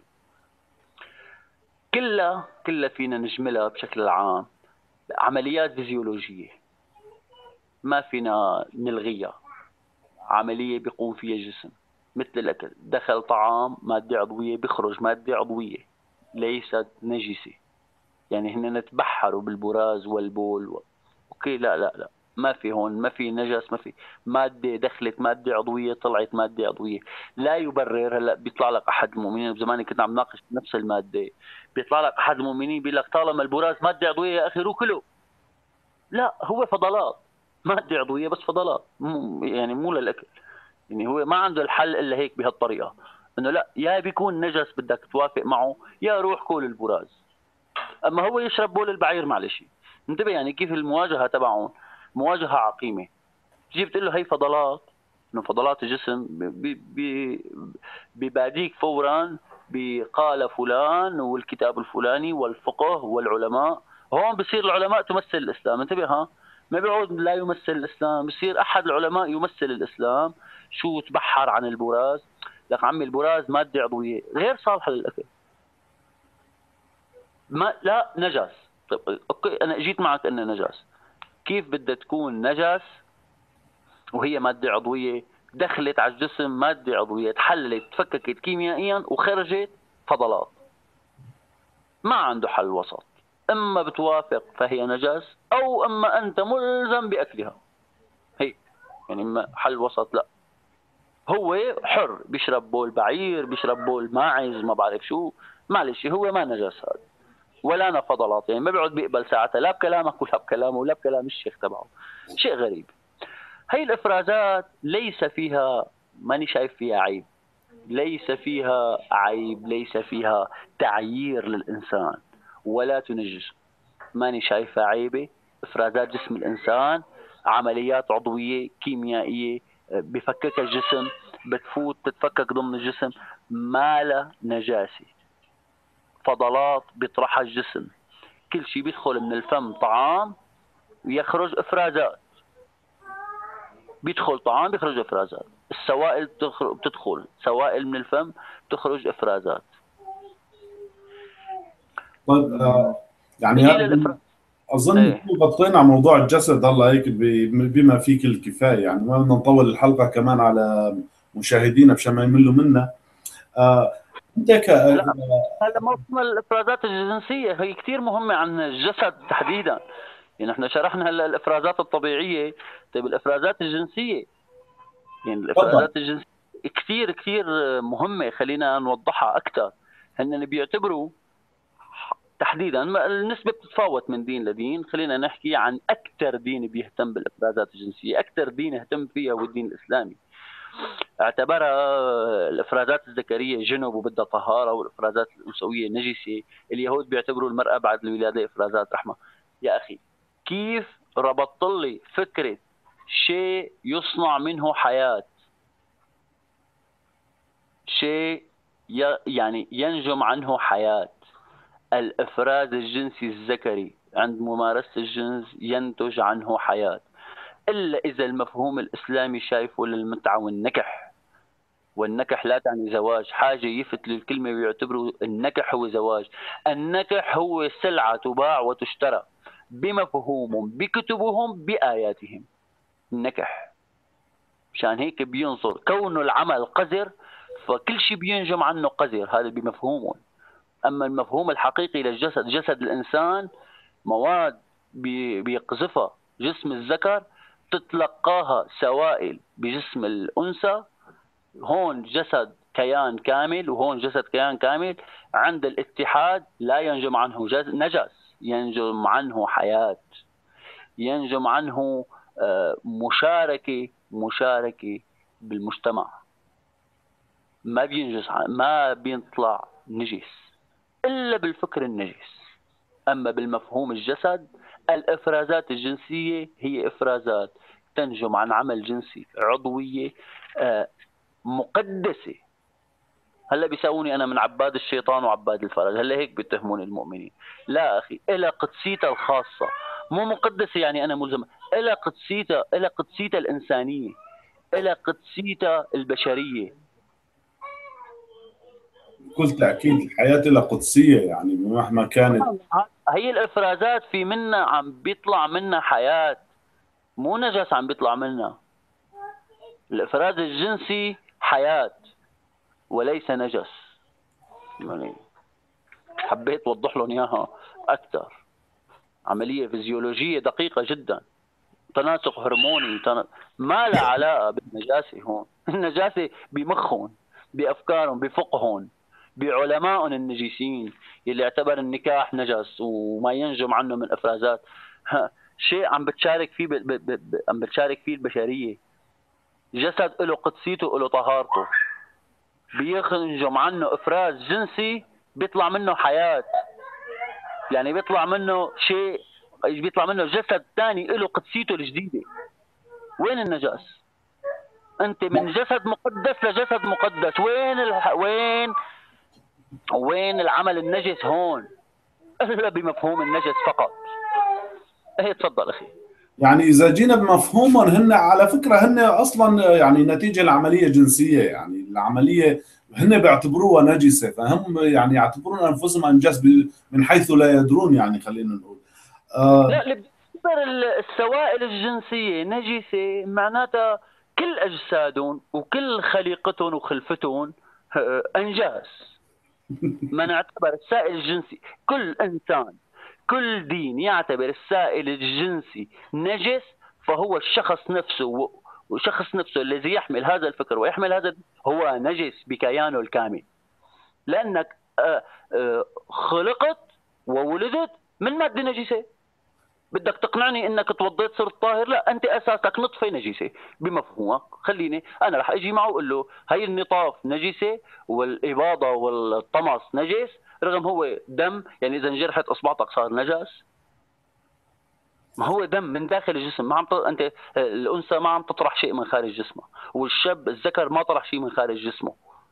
كلها فينا نجملها بشكل عام عمليات فيزيولوجيه ما فينا نلغيها. عمليه بيقوم فيها الجسم مثل الاكل، دخل طعام ماده عضويه، بيخرج ماده عضويه ليست نجسه. يعني هن نتبحروا بالبراز والبول اوكي، لا ما في هون، ما في نجس، ما في ماده دخلت، ماده عضويه طلعت ماده عضويه. لا يبرر. هلا بيطلع لك احد المؤمنين، زمان كنت عم ناقش نفس الماده، بيطلع لك احد المؤمنين بيقول لك طالما البراز ماده عضويه يا اخي كله. لا، هو فضلات، ماده عضويه بس فضلات، يعني مو للاكل. يعني هو ما عنده الحل الا هيك بهالطريقه، انه لا يا بيكون نجس بدك توافق معه، يا روح كل البراز. اما هو يشرب بول البعير معلش. انتبه يعني كيف المواجهه تبعهم، مواجهه عقيمه. تجي بتقول له هي فضلات، انه فضلات الجسم، بباديك فورا بقال فلان والكتاب الفلاني والفقه والعلماء هون بصير العلماء تمثل الاسلام، انتبه ها، ما بيعود لا يمثل الاسلام، بصير احد العلماء يمثل الاسلام. شو تبحر عن البراز؟ لك عمي البراز ماده عضويه غير صالحه للاكل. ما لا نجس. طيب اوكي انا اجيت معك انه نجس، كيف بدها تكون نجس وهي ماده عضويه؟ دخلت على الجسم ماده عضويه، تحللت تفككت كيميائيا وخرجت فضلات. ما عنده حل وسط، اما بتوافق فهي نجس، او اما انت ملزم باكلها. هي يعني ما حل وسط لا. هو حر، بيشرب بول بعير، بيشرب بول ماعز، ما بعرف شو، معلش هو ما نجس هذا ولا انا فضلات، يعني ما بيقعد بيقبل ساعتها لا بكلامك ولا بكلامه ولا بكلام الشيخ تبعه. شيء غريب. هي الافرازات ليس فيها، ماني شايف فيها عيب، ليس فيها عيب، ليس فيها تعيير للانسان ولا تنجس. ماني شايفها عيبه. افرازات جسم الانسان عمليات عضويه كيميائيه بفككها الجسم، بتفوت تتفكك ضمن الجسم، ما لا نجاسه. فضلات بيطرحها الجسم، كل شيء بيدخل من الفم طعام ويخرج افرازات، بيدخل طعام بيخرج افرازات. السوائل بتدخل سوائل من الفم، بتخرج افرازات. طيب يعني نجي هذا للافراز. اظن ايه غطينا موضوع الجسد الله هيك بما فيه الكفايه، يعني ما بدنا نطول الحلقه كمان على مشاهدينا عشان ما يملوا منا. انت هلا، هلا موضوع الافرازات الجنسيه هي كثير مهمه عن الجسد تحديدا. يعني احنا شرحنا هلا الافرازات الطبيعيه، طيب الافرازات الجنسيه، يعني تفضل. الافرازات الجنسيه كثير كثير مهمه، خلينا نوضحها اكثر. هن بيعتبروا تحديدا، النسبه بتتفاوت من دين لدين، خلينا نحكي عن اكثر دين بيهتم بالافرازات الجنسيه، اكثر دين اهتم فيها هو الدين الاسلامي. اعتبرها الافرازات الذكريه جنب وبدها طهاره، والافرازات الانثويه نجسه. اليهود بيعتبروا المراه بعد الولاده افرازات رحمه. يا اخي كيف ربطت لي فكره شيء يصنع منه حياه، شيء يعني ينجم عنه حياه، الافراز الجنسي الذكري عند ممارسه الجنس ينتج عنه حياه، الا اذا المفهوم الاسلامي شايفه للمتعه والنكح. والنكح لا تعني زواج، حاجة يفت للكلمة ويعتبروا النكح هو زواج. النكح هو سلعة تباع وتشترى بمفهومهم بكتبهم بآياتهم. النكح مشان هيك بينظر كونه العمل قذر، فكل شيء بينجم عنه قذر، هذا بمفهومهم. أما المفهوم الحقيقي للجسد، جسد الإنسان مواد بيقذفها جسم الذكر، تتلقاها سوائل بجسم الأنثى. هون جسد كيان كامل وهون جسد كيان كامل، عند الاتحاد لا ينجم عنه نجس، ينجم عنه حياة، ينجم عنه مشاركة بالمجتمع. ما بينجس، ما بيطلع نجس إلا بالفكر النجس. أما بالمفهوم الجسد، الإفرازات الجنسية هي إفرازات تنجم عن عمل جنسي عضوية مقدسة. هلا بيساووني انا من عباد الشيطان وعباد الفرج، هلا هيك بيتهموني المؤمنين. لا اخي، الى قدسيتها الخاصه، مو مقدسه يعني انا ملزم، الى قدسيتها، الى قدسيتها الانسانيه، الى قدسيتها البشريه. بكل تاكيد الحياه لها قدسيه، يعني مهما كانت. هي الافرازات في منا عم بيطلع منا حياه، مو نجس عم بيطلع منا. الافراز الجنسي حياه وليس نجس. يعني حبيت اوضح لهم اياها اكثر. عمليه فيزيولوجيه دقيقه جدا، تناسق هرموني، ما لا علاقه بالنجاسه. هون النجاسه بمخهم، بافكارهم، بفقههم، بعلمائهم النجيسين اللي اعتبر النكاح نجس وما ينجم عنه من افرازات. شيء عم بتشارك فيه عم بتشارك فيه البشريه. جسد له قدسيته، له طهارته، بينجم عنه افراز جنسي بيطلع منه حياه، يعني بيطلع منه شيء، بيطلع منه جسد ثاني له قدسيته الجديده. وين النجاس؟ انت من جسد مقدس لجسد مقدس، وين العمل النجس هون؟ الا بمفهوم النجس فقط. ايه تفضل اخي. يعني اذا جينا بمفهومهم، هن على فكره هن اصلا يعني نتيجه العمليه جنسيه، يعني العمليه هن بيعتبروها نجسه، فهم يعني يعتبرون انفسهم انجاس من حيث لا يدرون، يعني خلينا نقول. لا، اللي بيعتبر السوائل الجنسية نجسة معناتها كل أجسادهم وكل خليقتهم وخلفتهم أنجاس. ما نعتبر السائل الجنسي، كل إنسان كل دين يعتبر السائل الجنسي نجس، فهو الشخص نفسه وشخص نفسه الذي يحمل هذا الفكر ويحمل هذا هو نجس بكيانه الكامل. لأنك خلقت وولدت من مادة نجسة. بدك تقنعني انك توضيت صرت طاهر؟ لا، انت اساسك نطفه نجسه بمفهومك. خليني انا رح اجي معه واقول له هي النطاف نجسه والاباضه والطمس نجس، رغم هو دم. يعني اذا انجرحت اصبعتك صار نجس؟ ما هو دم من داخل الجسم. ما عم انت الانثى ما عم تطرح شيء من خارج جسمها، والشاب الذكر ما طرح شيء من خارج جسمه.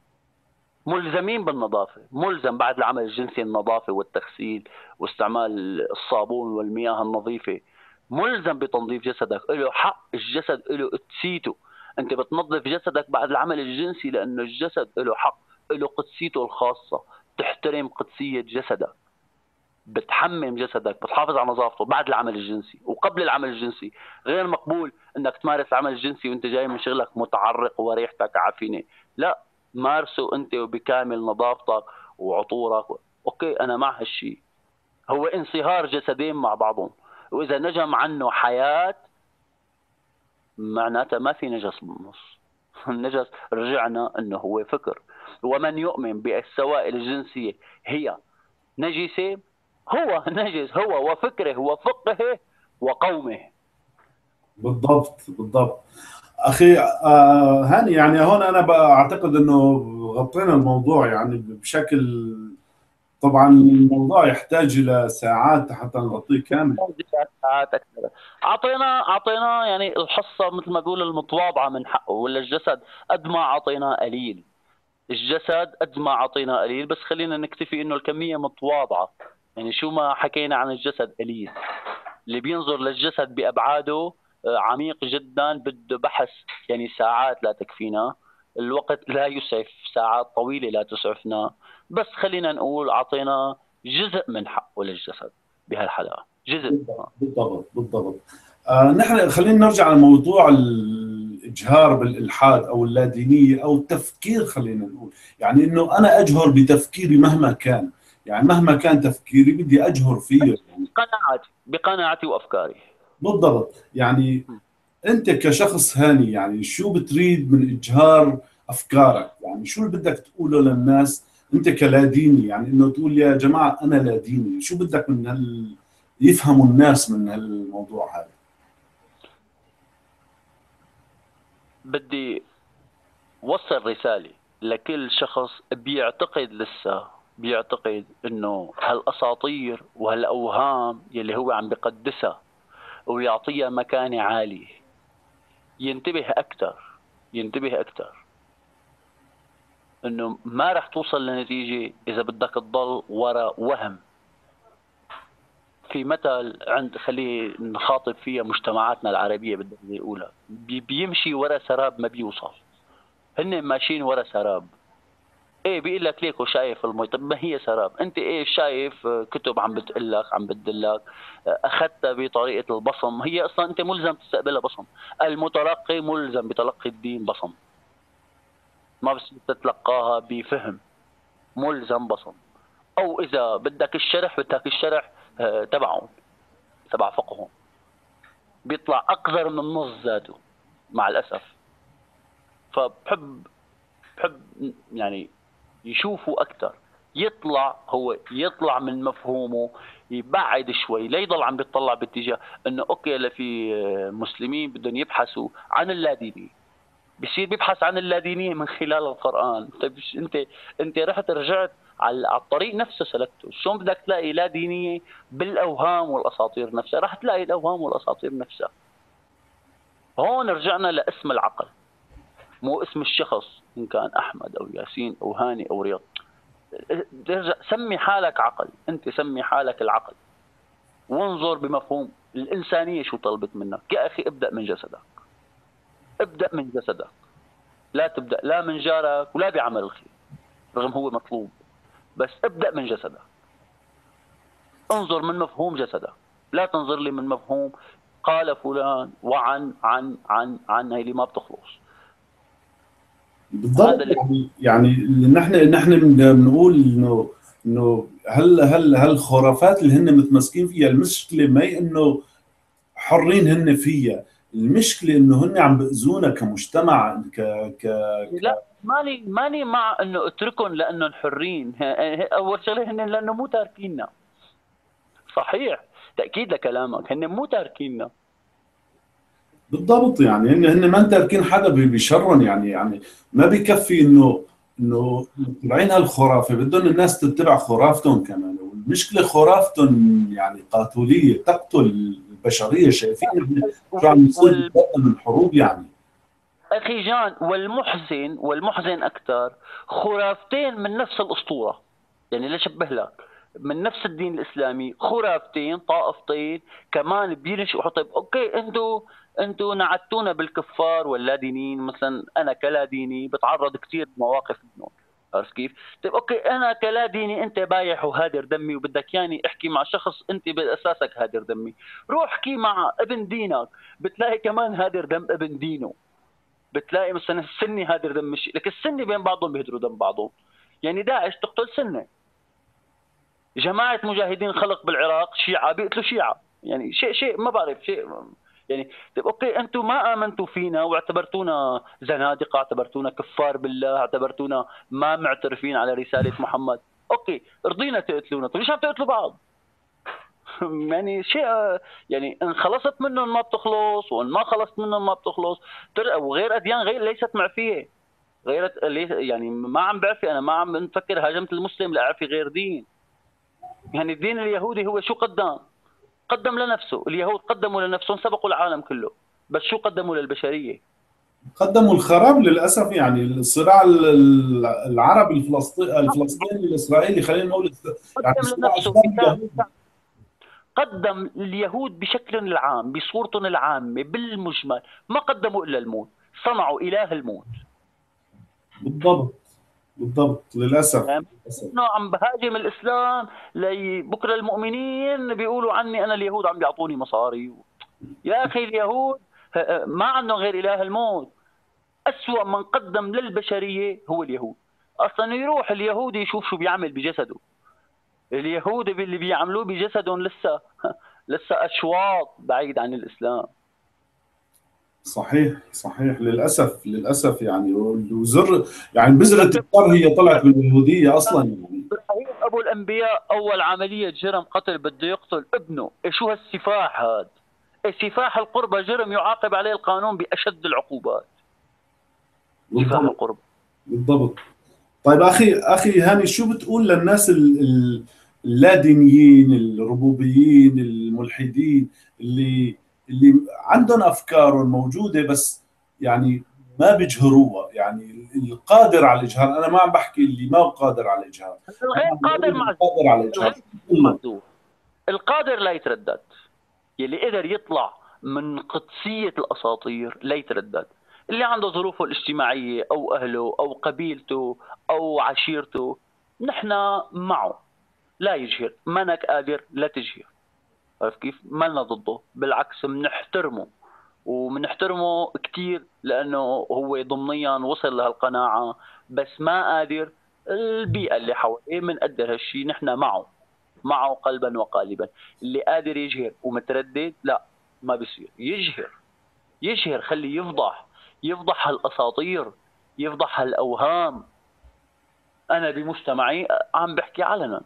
ملزمين بالنظافة، ملزم بعد العمل الجنسي النظافة والتغسيل واستعمال الصابون والمياه النظيفة. ملزم بتنظيف جسدك، له حق الجسد، له قدسيته. انت بتنظف جسدك بعد العمل الجنسي لانه الجسد له حق، له قدسيته الخاصة. تحترم قدسية جسدك، بتحمم جسدك، بتحافظ على نظافته بعد العمل الجنسي وقبل العمل الجنسي. غير مقبول انك تمارس العمل الجنسي وانت جاي من شغلك متعرق وريحتك عفنه. لا، مارسه انت بكامل نظافتك وعطورك. اوكي، انا مع هالشيء. هو انصهار جسدين مع بعضهم، واذا نجم عنه حياه معناتها ما في نجس بالنص. النجس رجعنا انه هو فكر. ومن يؤمن بالسوائل الجنسيه هي نجسه هو نجس، هو وفكره وفقهه وقومه. بالضبط بالضبط. اخي هاني، يعني هون انا بعتقد انه غطينا الموضوع يعني بشكل، طبعا الموضوع يحتاج الى ساعات حتى نغطيه كامل. ساعات اكثر. اعطينا يعني الحصه مثل ما بيقول المتواضعه من حقه، ولا الجسد قد ما اعطيناه قليل. الجسد قد ما اعطيناه قليل، بس خلينا نكتفي انه الكميه متواضعه. يعني شو ما حكينا عن الجسد قليل. اللي بينظر للجسد بأبعاده عميق جدا، بده بحث. يعني ساعات لا تكفينا، الوقت لا يسعف، ساعات طويلة لا تسعفنا. بس خلينا نقول أعطينا جزء من حقه للجسد بهالحلقة، جزء. بالضبط بالضبط بالضبط. نحن خلينا نرجع لموضوع الإجهار بالإلحاد أو اللادينية أو التفكير، خلينا نقول يعني إنه أنا أجهر بتفكيري مهما كان، يعني مهما كان تفكيري بدي أجهر فيه يعني. بقناعتي وأفكاري. بالضبط. يعني أنت كشخص هاني، يعني شو بتريد من إجهار أفكارك؟ يعني شو اللي بدك تقوله للناس أنت كلا ديني؟ يعني إنه تقول يا جماعة أنا لا ديني، شو بدك من يفهموا الناس من هالموضوع هذا؟ بدي وصل رسالة لكل شخص بيعتقد لسه بيعتقد انه هالاساطير وهالاوهام يلي هو عم بقدسها ويعطيها مكانة عالية، ينتبه أكثر. ينتبه أكثر إنه ما رح توصل لنتيجة إذا بدك تضل ورا وهم. في مثل عند خليه نخاطب فيها مجتمعاتنا العربية بالدرجة الأولى، بيمشي ورا سراب ما بيوصل. هن ماشيين ورا سراب. ايه بيقول لك ليكو شايف المي، طب ما هي سراب. انت ايه شايف كتب عم بتقلك عم بتدلك، اخذتها بطريقه البصم، هي اصلا انت ملزم تستقبلها بصم. المتلقي ملزم بتلقي الدين بصم، ما بس تتلقاها بفهم، ملزم بصم. او اذا بدك الشرح بدك الشرح تبعهم، تبع فقههم، بيطلع اقذر من النص ذاته مع الاسف. بحب يعني يشوفوا اكثر، يطلع من مفهومه، يبعد شوي، لا يضل عم بيطلع باتجاه انه اوكي لا في مسلمين بدهم يبحثوا عن اللادينية، بصير بيبحث عن اللادينية من خلال القرآن. طيب انت رجعت على الطريق نفسه سلكته. شلون بدك تلاقي لا دينية بالاوهام والاساطير نفسها؟ راح تلاقي الاوهام والاساطير نفسها. هون رجعنا لاسم العقل، مو اسم الشخص، ان كان احمد او ياسين او هاني او رياض. ترجع سمي حالك عقل، انت سمي حالك العقل، وانظر بمفهوم الإنسانية شو طلبت منك؟ يا أخي ابدأ من جسدك، ابدأ من جسدك، لا تبدأ لا من جارك ولا بعمل الخير رغم هو مطلوب، بس ابدأ من جسدك. انظر من مفهوم جسدك، لا تنظر لي من مفهوم قال فلان وعن عن هي اللي ما بتخلص. بالضبط. هذا اللي يعني نحن بنقول انه هل الخرافات اللي هن متمسكين فيها، المشكله ما هي انه حرين هن فيها، المشكله انه هن عم بأذونا كمجتمع ك لا، ماني مع انه اتركهم لانهم حرين. اول شغله هن لانه مو تاركيننا. صحيح، تاكيد لكلامك، هن مو تاركيننا. بالضبط. يعني هن ما تاركين حدا بشرهم. يعني ما بكفي انه متبعين هالخرافه، بدهم الناس تتبع خرافتهم كمان. والمشكله خرافتهم يعني قاتليه تقتل البشريه. شايفين إحنا شو عم يصير بالبلد من حروب يعني. اخي جان، والمحزن اكثر، خرافتين من نفس الاسطوره. يعني لشبه لك، من نفس الدين الاسلامي خرافتين طائفتين كمان بينشئوا. طيب اوكي، انتوا نعتونا بالكفار واللا دينيين. مثلا انا كلا ديني بتعرض كثير بمواقف منهم، عرفت كيف؟ طيب اوكي، انا كلا ديني، انت بايح وهادر دمي وبدك ياني احكي مع شخص انت باساسك هادر دمي، روح احكي مع ابن دينك، بتلاقي كمان هادر دم ابن دينه. بتلاقي مثلا السني هادر دم الشيعي، لك السني بين بعضهم بيهدروا دم بعضهم. يعني داعش تقتل سنه، جماعه مجاهدين خلق بالعراق شيعه بيقتلوا شيعه. يعني شيء ما بعرف شيء. يعني طيب اوكي، انتم ما امنتوا فينا واعتبرتونا زنادقه، اعتبرتونا كفار بالله، اعتبرتونا ما معترفين على رساله محمد. اوكي، رضينا تقتلونا، طيب ليش عم تقتلوا بعض؟ يعني شيء، يعني ان خلصت منهم ما بتخلص، وان ما خلصت منهم ما بتخلص. وغير اديان غير ليست معفيه، غيرت يعني ما عم بعفي. انا ما عم نفكر هاجمت المسلم لاعفي غير دين. يعني الدين اليهودي هو شو قدم لنفسه. اليهود قدموا لنفسهم، سبقوا العالم كله، بس شو قدموا للبشريه؟ قدموا الخراب للاسف. يعني الصراع العربي الفلسطيني الاسرائيلي، خلينا نقول يعني قدم صراع لنفسه اسلامي كتاب، يهودي. قدم اليهود بشكل العام بصورتهم العامه بالمجمل ما قدموا الا الموت، صنعوا اله الموت. بالضبط. بالضبط. للاسف. يعني انه عم بهاجم الاسلام، بكره المؤمنين بيقولوا عني انا اليهود عم بيعطوني مصاري. يا اخي اليهود ما عندهم غير اله الموت. اسوأ من قدم للبشريه هو اليهود. اصلا يروح اليهودي يشوف شو بيعمل بجسده. اليهود اللي بيعملوه بجسدهم لسه لسه اشواط بعيد عن الاسلام. صحيح. صحيح. للاسف. للاسف. يعني وزر يعني بذره الشر هي طلعت من اليهوديه اصلا يعني. ابراهيم ابو الانبياء اول عمليه جرم قتل بده يقتل ابنه. شو هالسفاح هذا؟ سفاح القربة جرم يعاقب عليه القانون باشد العقوبات. سفاح بالضبط. القربة. بالضبط. طيب اخي هاني، شو بتقول للناس اللادينيين الربوبيين الملحدين اللي عندهم افكارهم موجوده، بس يعني ما بيجهروها؟ يعني القادر على الاجهار، انا ما عم بحكي اللي ما هو قادر على الاجهار، انا الغير عم بقول قادر اللي معذور. قادر على الاجهار. الغير شو بتقول له؟ معذور. القادر لا يتردد. يلي قدر يطلع من قدسية الأساطير لا يتردد. اللي عنده ظروفه الاجتماعية أو أهله أو قبيلته أو عشيرته، نحن معه. لا يجهر، منك قادر لا تجهر. عرفت كيف؟ ما لنا ضده، بالعكس بنحترمه، وبنحترمه كثير لأنه هو ضمنيا وصل لهالقناعة. بس ما قادر، البيئة اللي حواليه بنقدر هالشيء، نحن معه قلبا وقالبا. اللي قادر يجهر ومتردد لا، ما بيصير. يجهر خليه يفضح هالاساطير، يفضح هالاوهام. انا بمجتمعي عم بحكي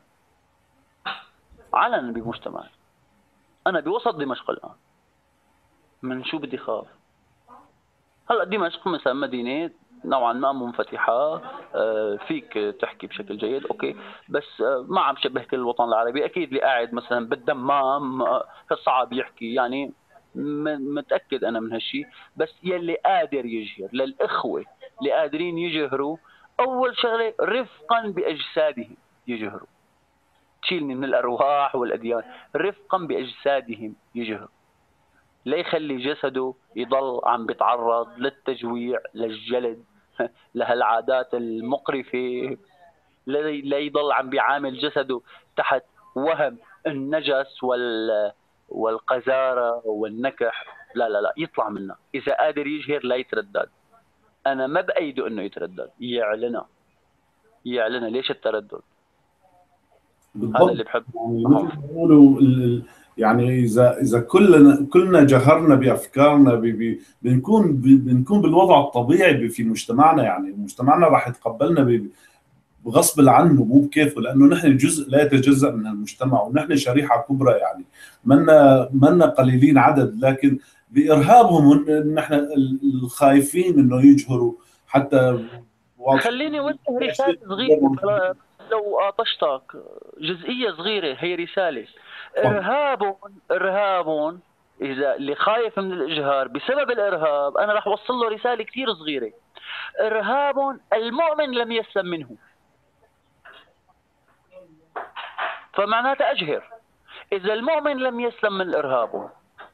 علنا بمجتمعي، انا بوسط دمشق الان، من شو بدي خاف؟ هلا دمشق مثلا مدينه نوعا ما منفتحه، فيك تحكي بشكل جيد اوكي. بس ما عم شبه كل الوطن العربي. اكيد اللي قاعد مثلا بالدمام صعب يحكي، يعني متاكد انا من هالشيء. بس يلي قادر يجهر للاخوه اللي قادرين يجهروا، اول شغله رفقا باجسادهم يجهروا. تشيلني من الارواح والاديان، رفقا باجسادهم يجهروا. لا يخلي جسده يضل عم بيتعرض للتجويع، للجلد، لهالعادات المقرفة، لا يضل عم بيعامل جسده تحت وهم النجس والقذارة والنكح. لا لا لا، يطلع منها. إذا قادر يجهر لا يتردد. أنا ما بأيده إنه يتردد، يعلنها. ليش التردد؟ هذا بالضبط. اللي بحب. يعني مثل ما بيقولوا يعني اذا كلنا جهرنا بافكارنا بنكون بالوضع الطبيعي في مجتمعنا، يعني مجتمعنا راح يتقبلنا بغصب عنه مو بكيفه، لانه نحن جزء لا يتجزا من المجتمع، ونحن شريحه كبرى يعني. منا قليلين عدد، لكن بارهابهم نحن الخايفين انه يجهروا حتى خليني أوجه رسالة صغيرة لو قاطشتك، جزئية صغيرة، هي رسالة. إرهاب إذا اللي خايف من الإجهار بسبب الإرهاب، أنا راح أوصل له رسالة كثير صغيرة. إرهاب المؤمن لم يسلم منه، فمعناته أجهر. إذا المؤمن لم يسلم من الإرهاب،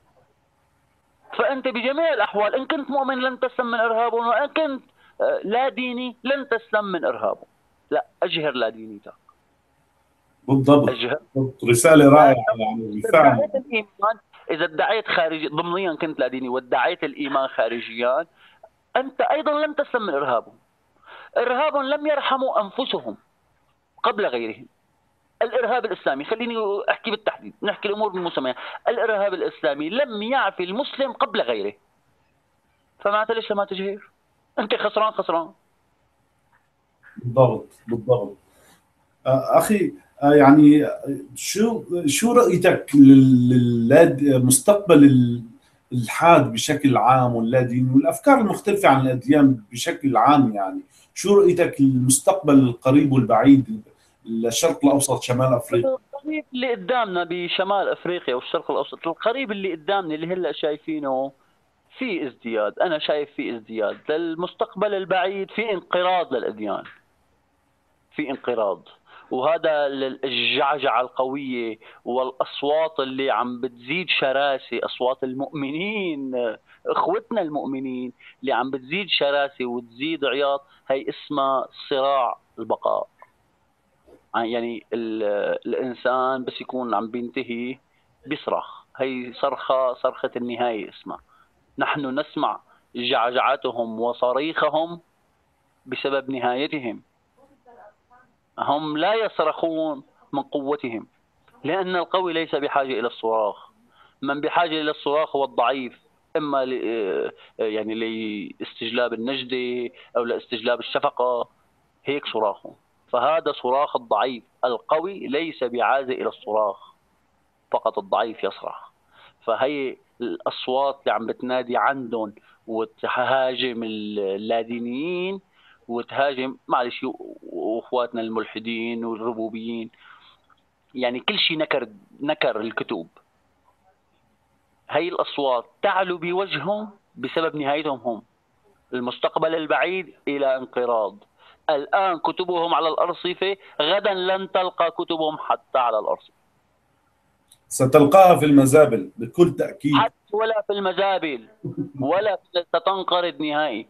فأنت بجميع الأحوال إن كنت مؤمن لن تسلم من إرهاب، وإن كنت لا ديني لن تسلم من إرهابه. لا، أجهر لا دينيتك. بالضبط. أجهر. رساله رائعه يعني بالفعل. ادعيت الإيمان، إذا ادعيت خارجي ضمنيا كنت لا ديني، وادعيت الإيمان خارجيا، أنت أيضا لن تسلم من إرهابهم. إرهاب لم يرحموا أنفسهم قبل غيرهم. الإرهاب الإسلامي، خليني أحكي بالتحديد، نحكي الأمور بالمسمى. الإرهاب الإسلامي لم يعفي المسلم قبل غيره، فمعناته ليش ما تجهر؟ أنت خسران خسران. بالضبط بالضبط. اخي، يعني شو رؤيتك لمستقبل الالحاد بشكل عام واللادين والافكار المختلفه عن الاديان بشكل عام؟ يعني شو رؤيتك للمستقبل القريب والبعيد للشرق الاوسط، شمال افريقيا؟ القريب اللي قدامنا بشمال افريقيا والشرق الاوسط، القريب اللي قدامنا اللي هلا شايفينه في ازدياد. انا شايف في ازدياد. للمستقبل البعيد في انقراض للاديان، في انقراض. وهذا الجعجعة القوية والأصوات اللي عم بتزيد شراسة، أصوات المؤمنين، إخوتنا المؤمنين اللي عم بتزيد شراسة وتزيد عياط، هي اسمها صراع البقاء. يعني الإنسان بس يكون عم بينتهي بيصرخ، هي صرخة النهاية اسمها. نحن نسمع جعجعتهم وصريخهم بسبب نهايتهم. هم لا يصرخون من قوتهم، لأن القوي ليس بحاجة إلى الصراخ. من بحاجة إلى الصراخ هو الضعيف، إما يعني لاستجلاب النجدة أو لاستجلاب الشفقة، هيك صراخهم. فهذا صراخ الضعيف. القوي ليس بحاجة إلى الصراخ، فقط الضعيف يصرخ. فهي الأصوات اللي عم بتنادي عندهم وتهاجم اللادينيين، وتهاجم معلش واخواتنا الملحدين والربوبيين. يعني كل شيء نكر الكتب. هي الأصوات تعلو بوجههم بسبب نهايتهم هم. المستقبل البعيد إلى انقراض. الآن كتبهم على الأرصفة، غدا لن تلقى كتبهم حتى على الأرصفة. ستلقاها في المزابل بكل تأكيد. حتى ولا في المزابل، ولا ستنقرض نهائي.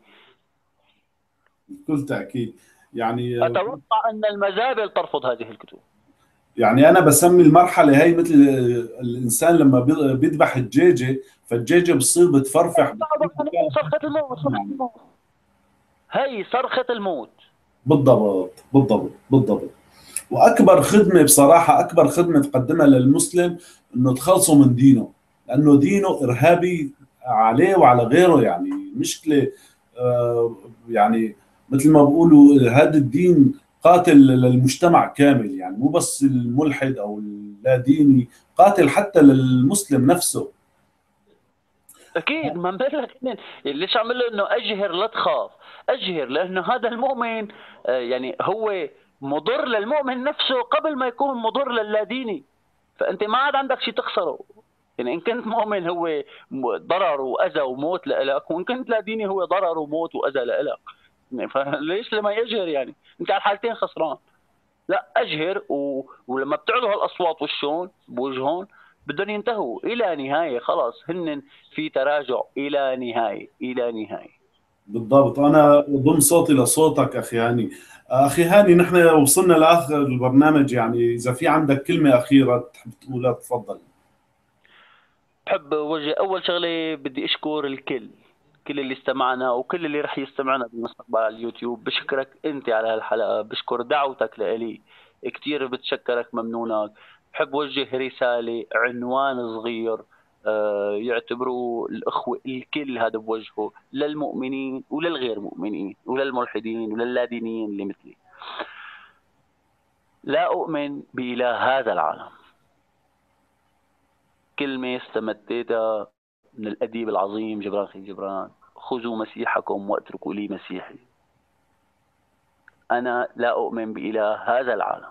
بكل تأكيد. يعني أتوقع أن المزابل ترفض هذه الكتب. يعني أنا بسمي المرحلة هي مثل الإنسان لما بيذبح الدجاجة، فالدجاجة بتصير بتفرفح صرخة الموت، صرخة الموت. هي صرخة الموت. بالضبط بالضبط بالضبط. واكبر خدمه بصراحه، اكبر خدمه تقدمها للمسلم انه تخلصه من دينه، لانه دينه ارهابي عليه وعلى غيره. يعني مشكله، يعني مثل ما بقولوا هذا الدين قاتل للمجتمع كامل، يعني مو بس الملحد او اللاديني، قاتل حتى للمسلم نفسه. اكيد، ما بقول لك ليش عمل له انه اجهر لا تخاف. اجهر لانه هذا المؤمن يعني هو مضر للمؤمن نفسه قبل ما يكون مضر للاديني. فانت ما عاد عندك شيء تخسره. يعني ان كنت مؤمن هو ضرر واذى وموت لك، وان كنت لا ديني هو ضرر وموت واذى لك. يعني فليش لما يجهر؟ يعني انت على الحالتين خسران. لا، اجهر ولما بتعلو هالاصوات وشون بوجههم، بدهم ينتهوا الى نهايه، خلاص هن في تراجع الى نهايه الى نهايه. بالضبط. انا اضم صوتي لصوتك اخي هاني. اخي هاني، نحن وصلنا لاخر البرنامج، يعني اذا في عندك كلمه اخيره تحب تقولها تفضل. بحب وجه اول شغله، بدي اشكر الكل، كل اللي استمعنا وكل اللي رح يستمعنا بالمستقبل على اليوتيوب. بشكرك انت على هالحلقه، بشكر دعوتك لإلي، كثير بتشكرك، ممنونك. بحب وجه رساله، عنوان صغير يعتبروا الاخوه الكل هذا بوجهه، للمؤمنين وللغير مؤمنين وللملحدين وللادينيين اللي مثلي. لا اؤمن باله هذا العالم. كلمه استمدتها من الأديب العظيم جبران خليل جبران: خذوا مسيحكم واتركوا لي مسيحي. أنا لا أؤمن بإله هذا العالم.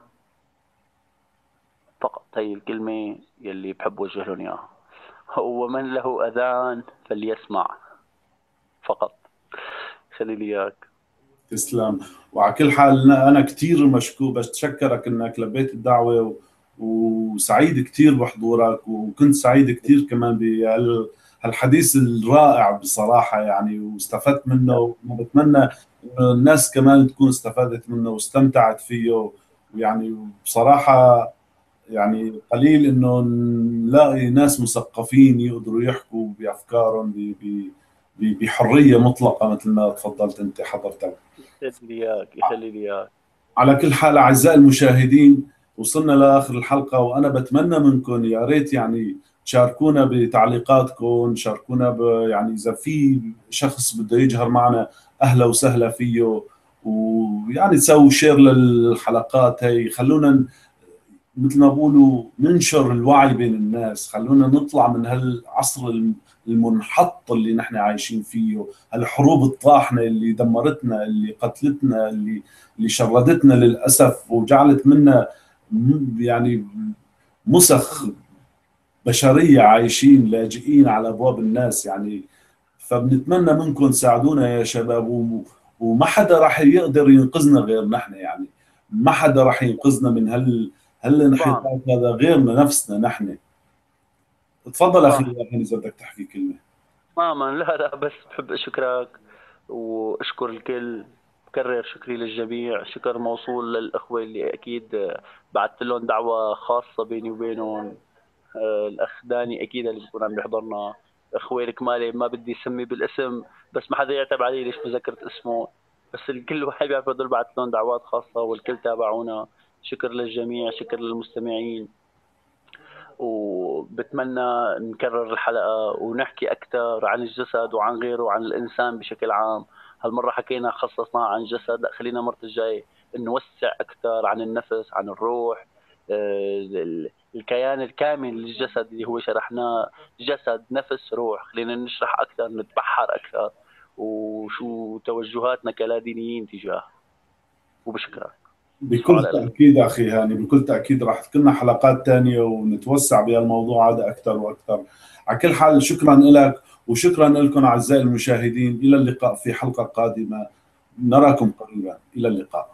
فقط هي الكلمة يلي بحب وجه لهم إياها. ومن له أذان فليسمع. فقط. خلي لي إياك. تسلم. وعلى كل حال انا كثير مشكور، بتشكرك انك لبيت الدعوه، وسعيد كثير بحضورك، وكنت سعيد كثير كمان بهالحديث الرائع بصراحه يعني، واستفدت منه، وبتمنى انه الناس كمان تكون استفادت منه واستمتعت فيه. ويعني بصراحه يعني قليل انه نلاقي ناس مثقفين يقدروا يحكوا بافكارهم بحريه مطلقه مثل ما تفضلت انت حضرتك. يخلي لي إياك، يخلي لي إياك. على كل حال اعزائي المشاهدين، وصلنا لاخر الحلقه، وانا بتمنى منكم يا ريت يعني تشاركونا بتعليقاتكم، شاركونا يعني اذا في شخص بده يجهر معنا اهلا وسهلا فيه، ويعني تسووا شير للحلقات هي. خلونا مثل ما بقولوا ننشر الوعي بين الناس، خلونا نطلع من هالعصر المنحط اللي نحن عايشين فيه، هالحروب الطاحنة اللي دمرتنا، اللي قتلتنا، اللي شردتنا للأسف، وجعلت منا يعني مسخ بشرية عايشين لاجئين على أبواب الناس يعني. فبنتمنى منكم تساعدونا يا شباب، وما حدا راح يقدر ينقذنا غير نحن يعني. ما حدا راح ينقذنا من طبعا. هالانحطاط هذا غيرنا نفسنا نحن. تفضل اخي صح. يعني اذا بدك تحكي كلمه. تماما. لا لا، بس بحب أشكرك وأشكر الكل. بكرر شكري للجميع، شكر موصول للأخوة اللي أكيد بعثت لهم دعوة خاصة بيني وبينهم. الاخ داني اكيد اللي بيكون عم بيحضرنا، اخوي الكمالي ما بدي اسمي بالاسم، بس ما حدا يعتب علي ليش ما ذكرت اسمه. بس الكل واحد بيعرف هدول بعث لهم دعوات خاصه والكل تابعونا. شكر للجميع، شكر للمستمعين. وبتمنى نكرر الحلقه ونحكي اكثر عن الجسد وعن غيره وعن الانسان بشكل عام. هالمره حكينا خصصنا عن الجسد، لا خلينا المره الجاي نوسع اكثر عن النفس، عن الروح، الكيان الكامل للجسد اللي هو شرحناه: جسد نفس روح. خلينا نشرح اكثر، نتبحر اكثر، وشو توجهاتنا كلادينيين تجاه. وبشكرك. تصبحوا بكل على الف. تاكيد اخي هاني، بكل تاكيد راح تكون حلقات ثانيه ونتوسع بهالموضوع هذا اكثر واكثر. على كل حال شكرا لك، وشكرا لكم اعزائي المشاهدين. الى اللقاء في حلقه قادمه، نراكم قريبا، الى اللقاء.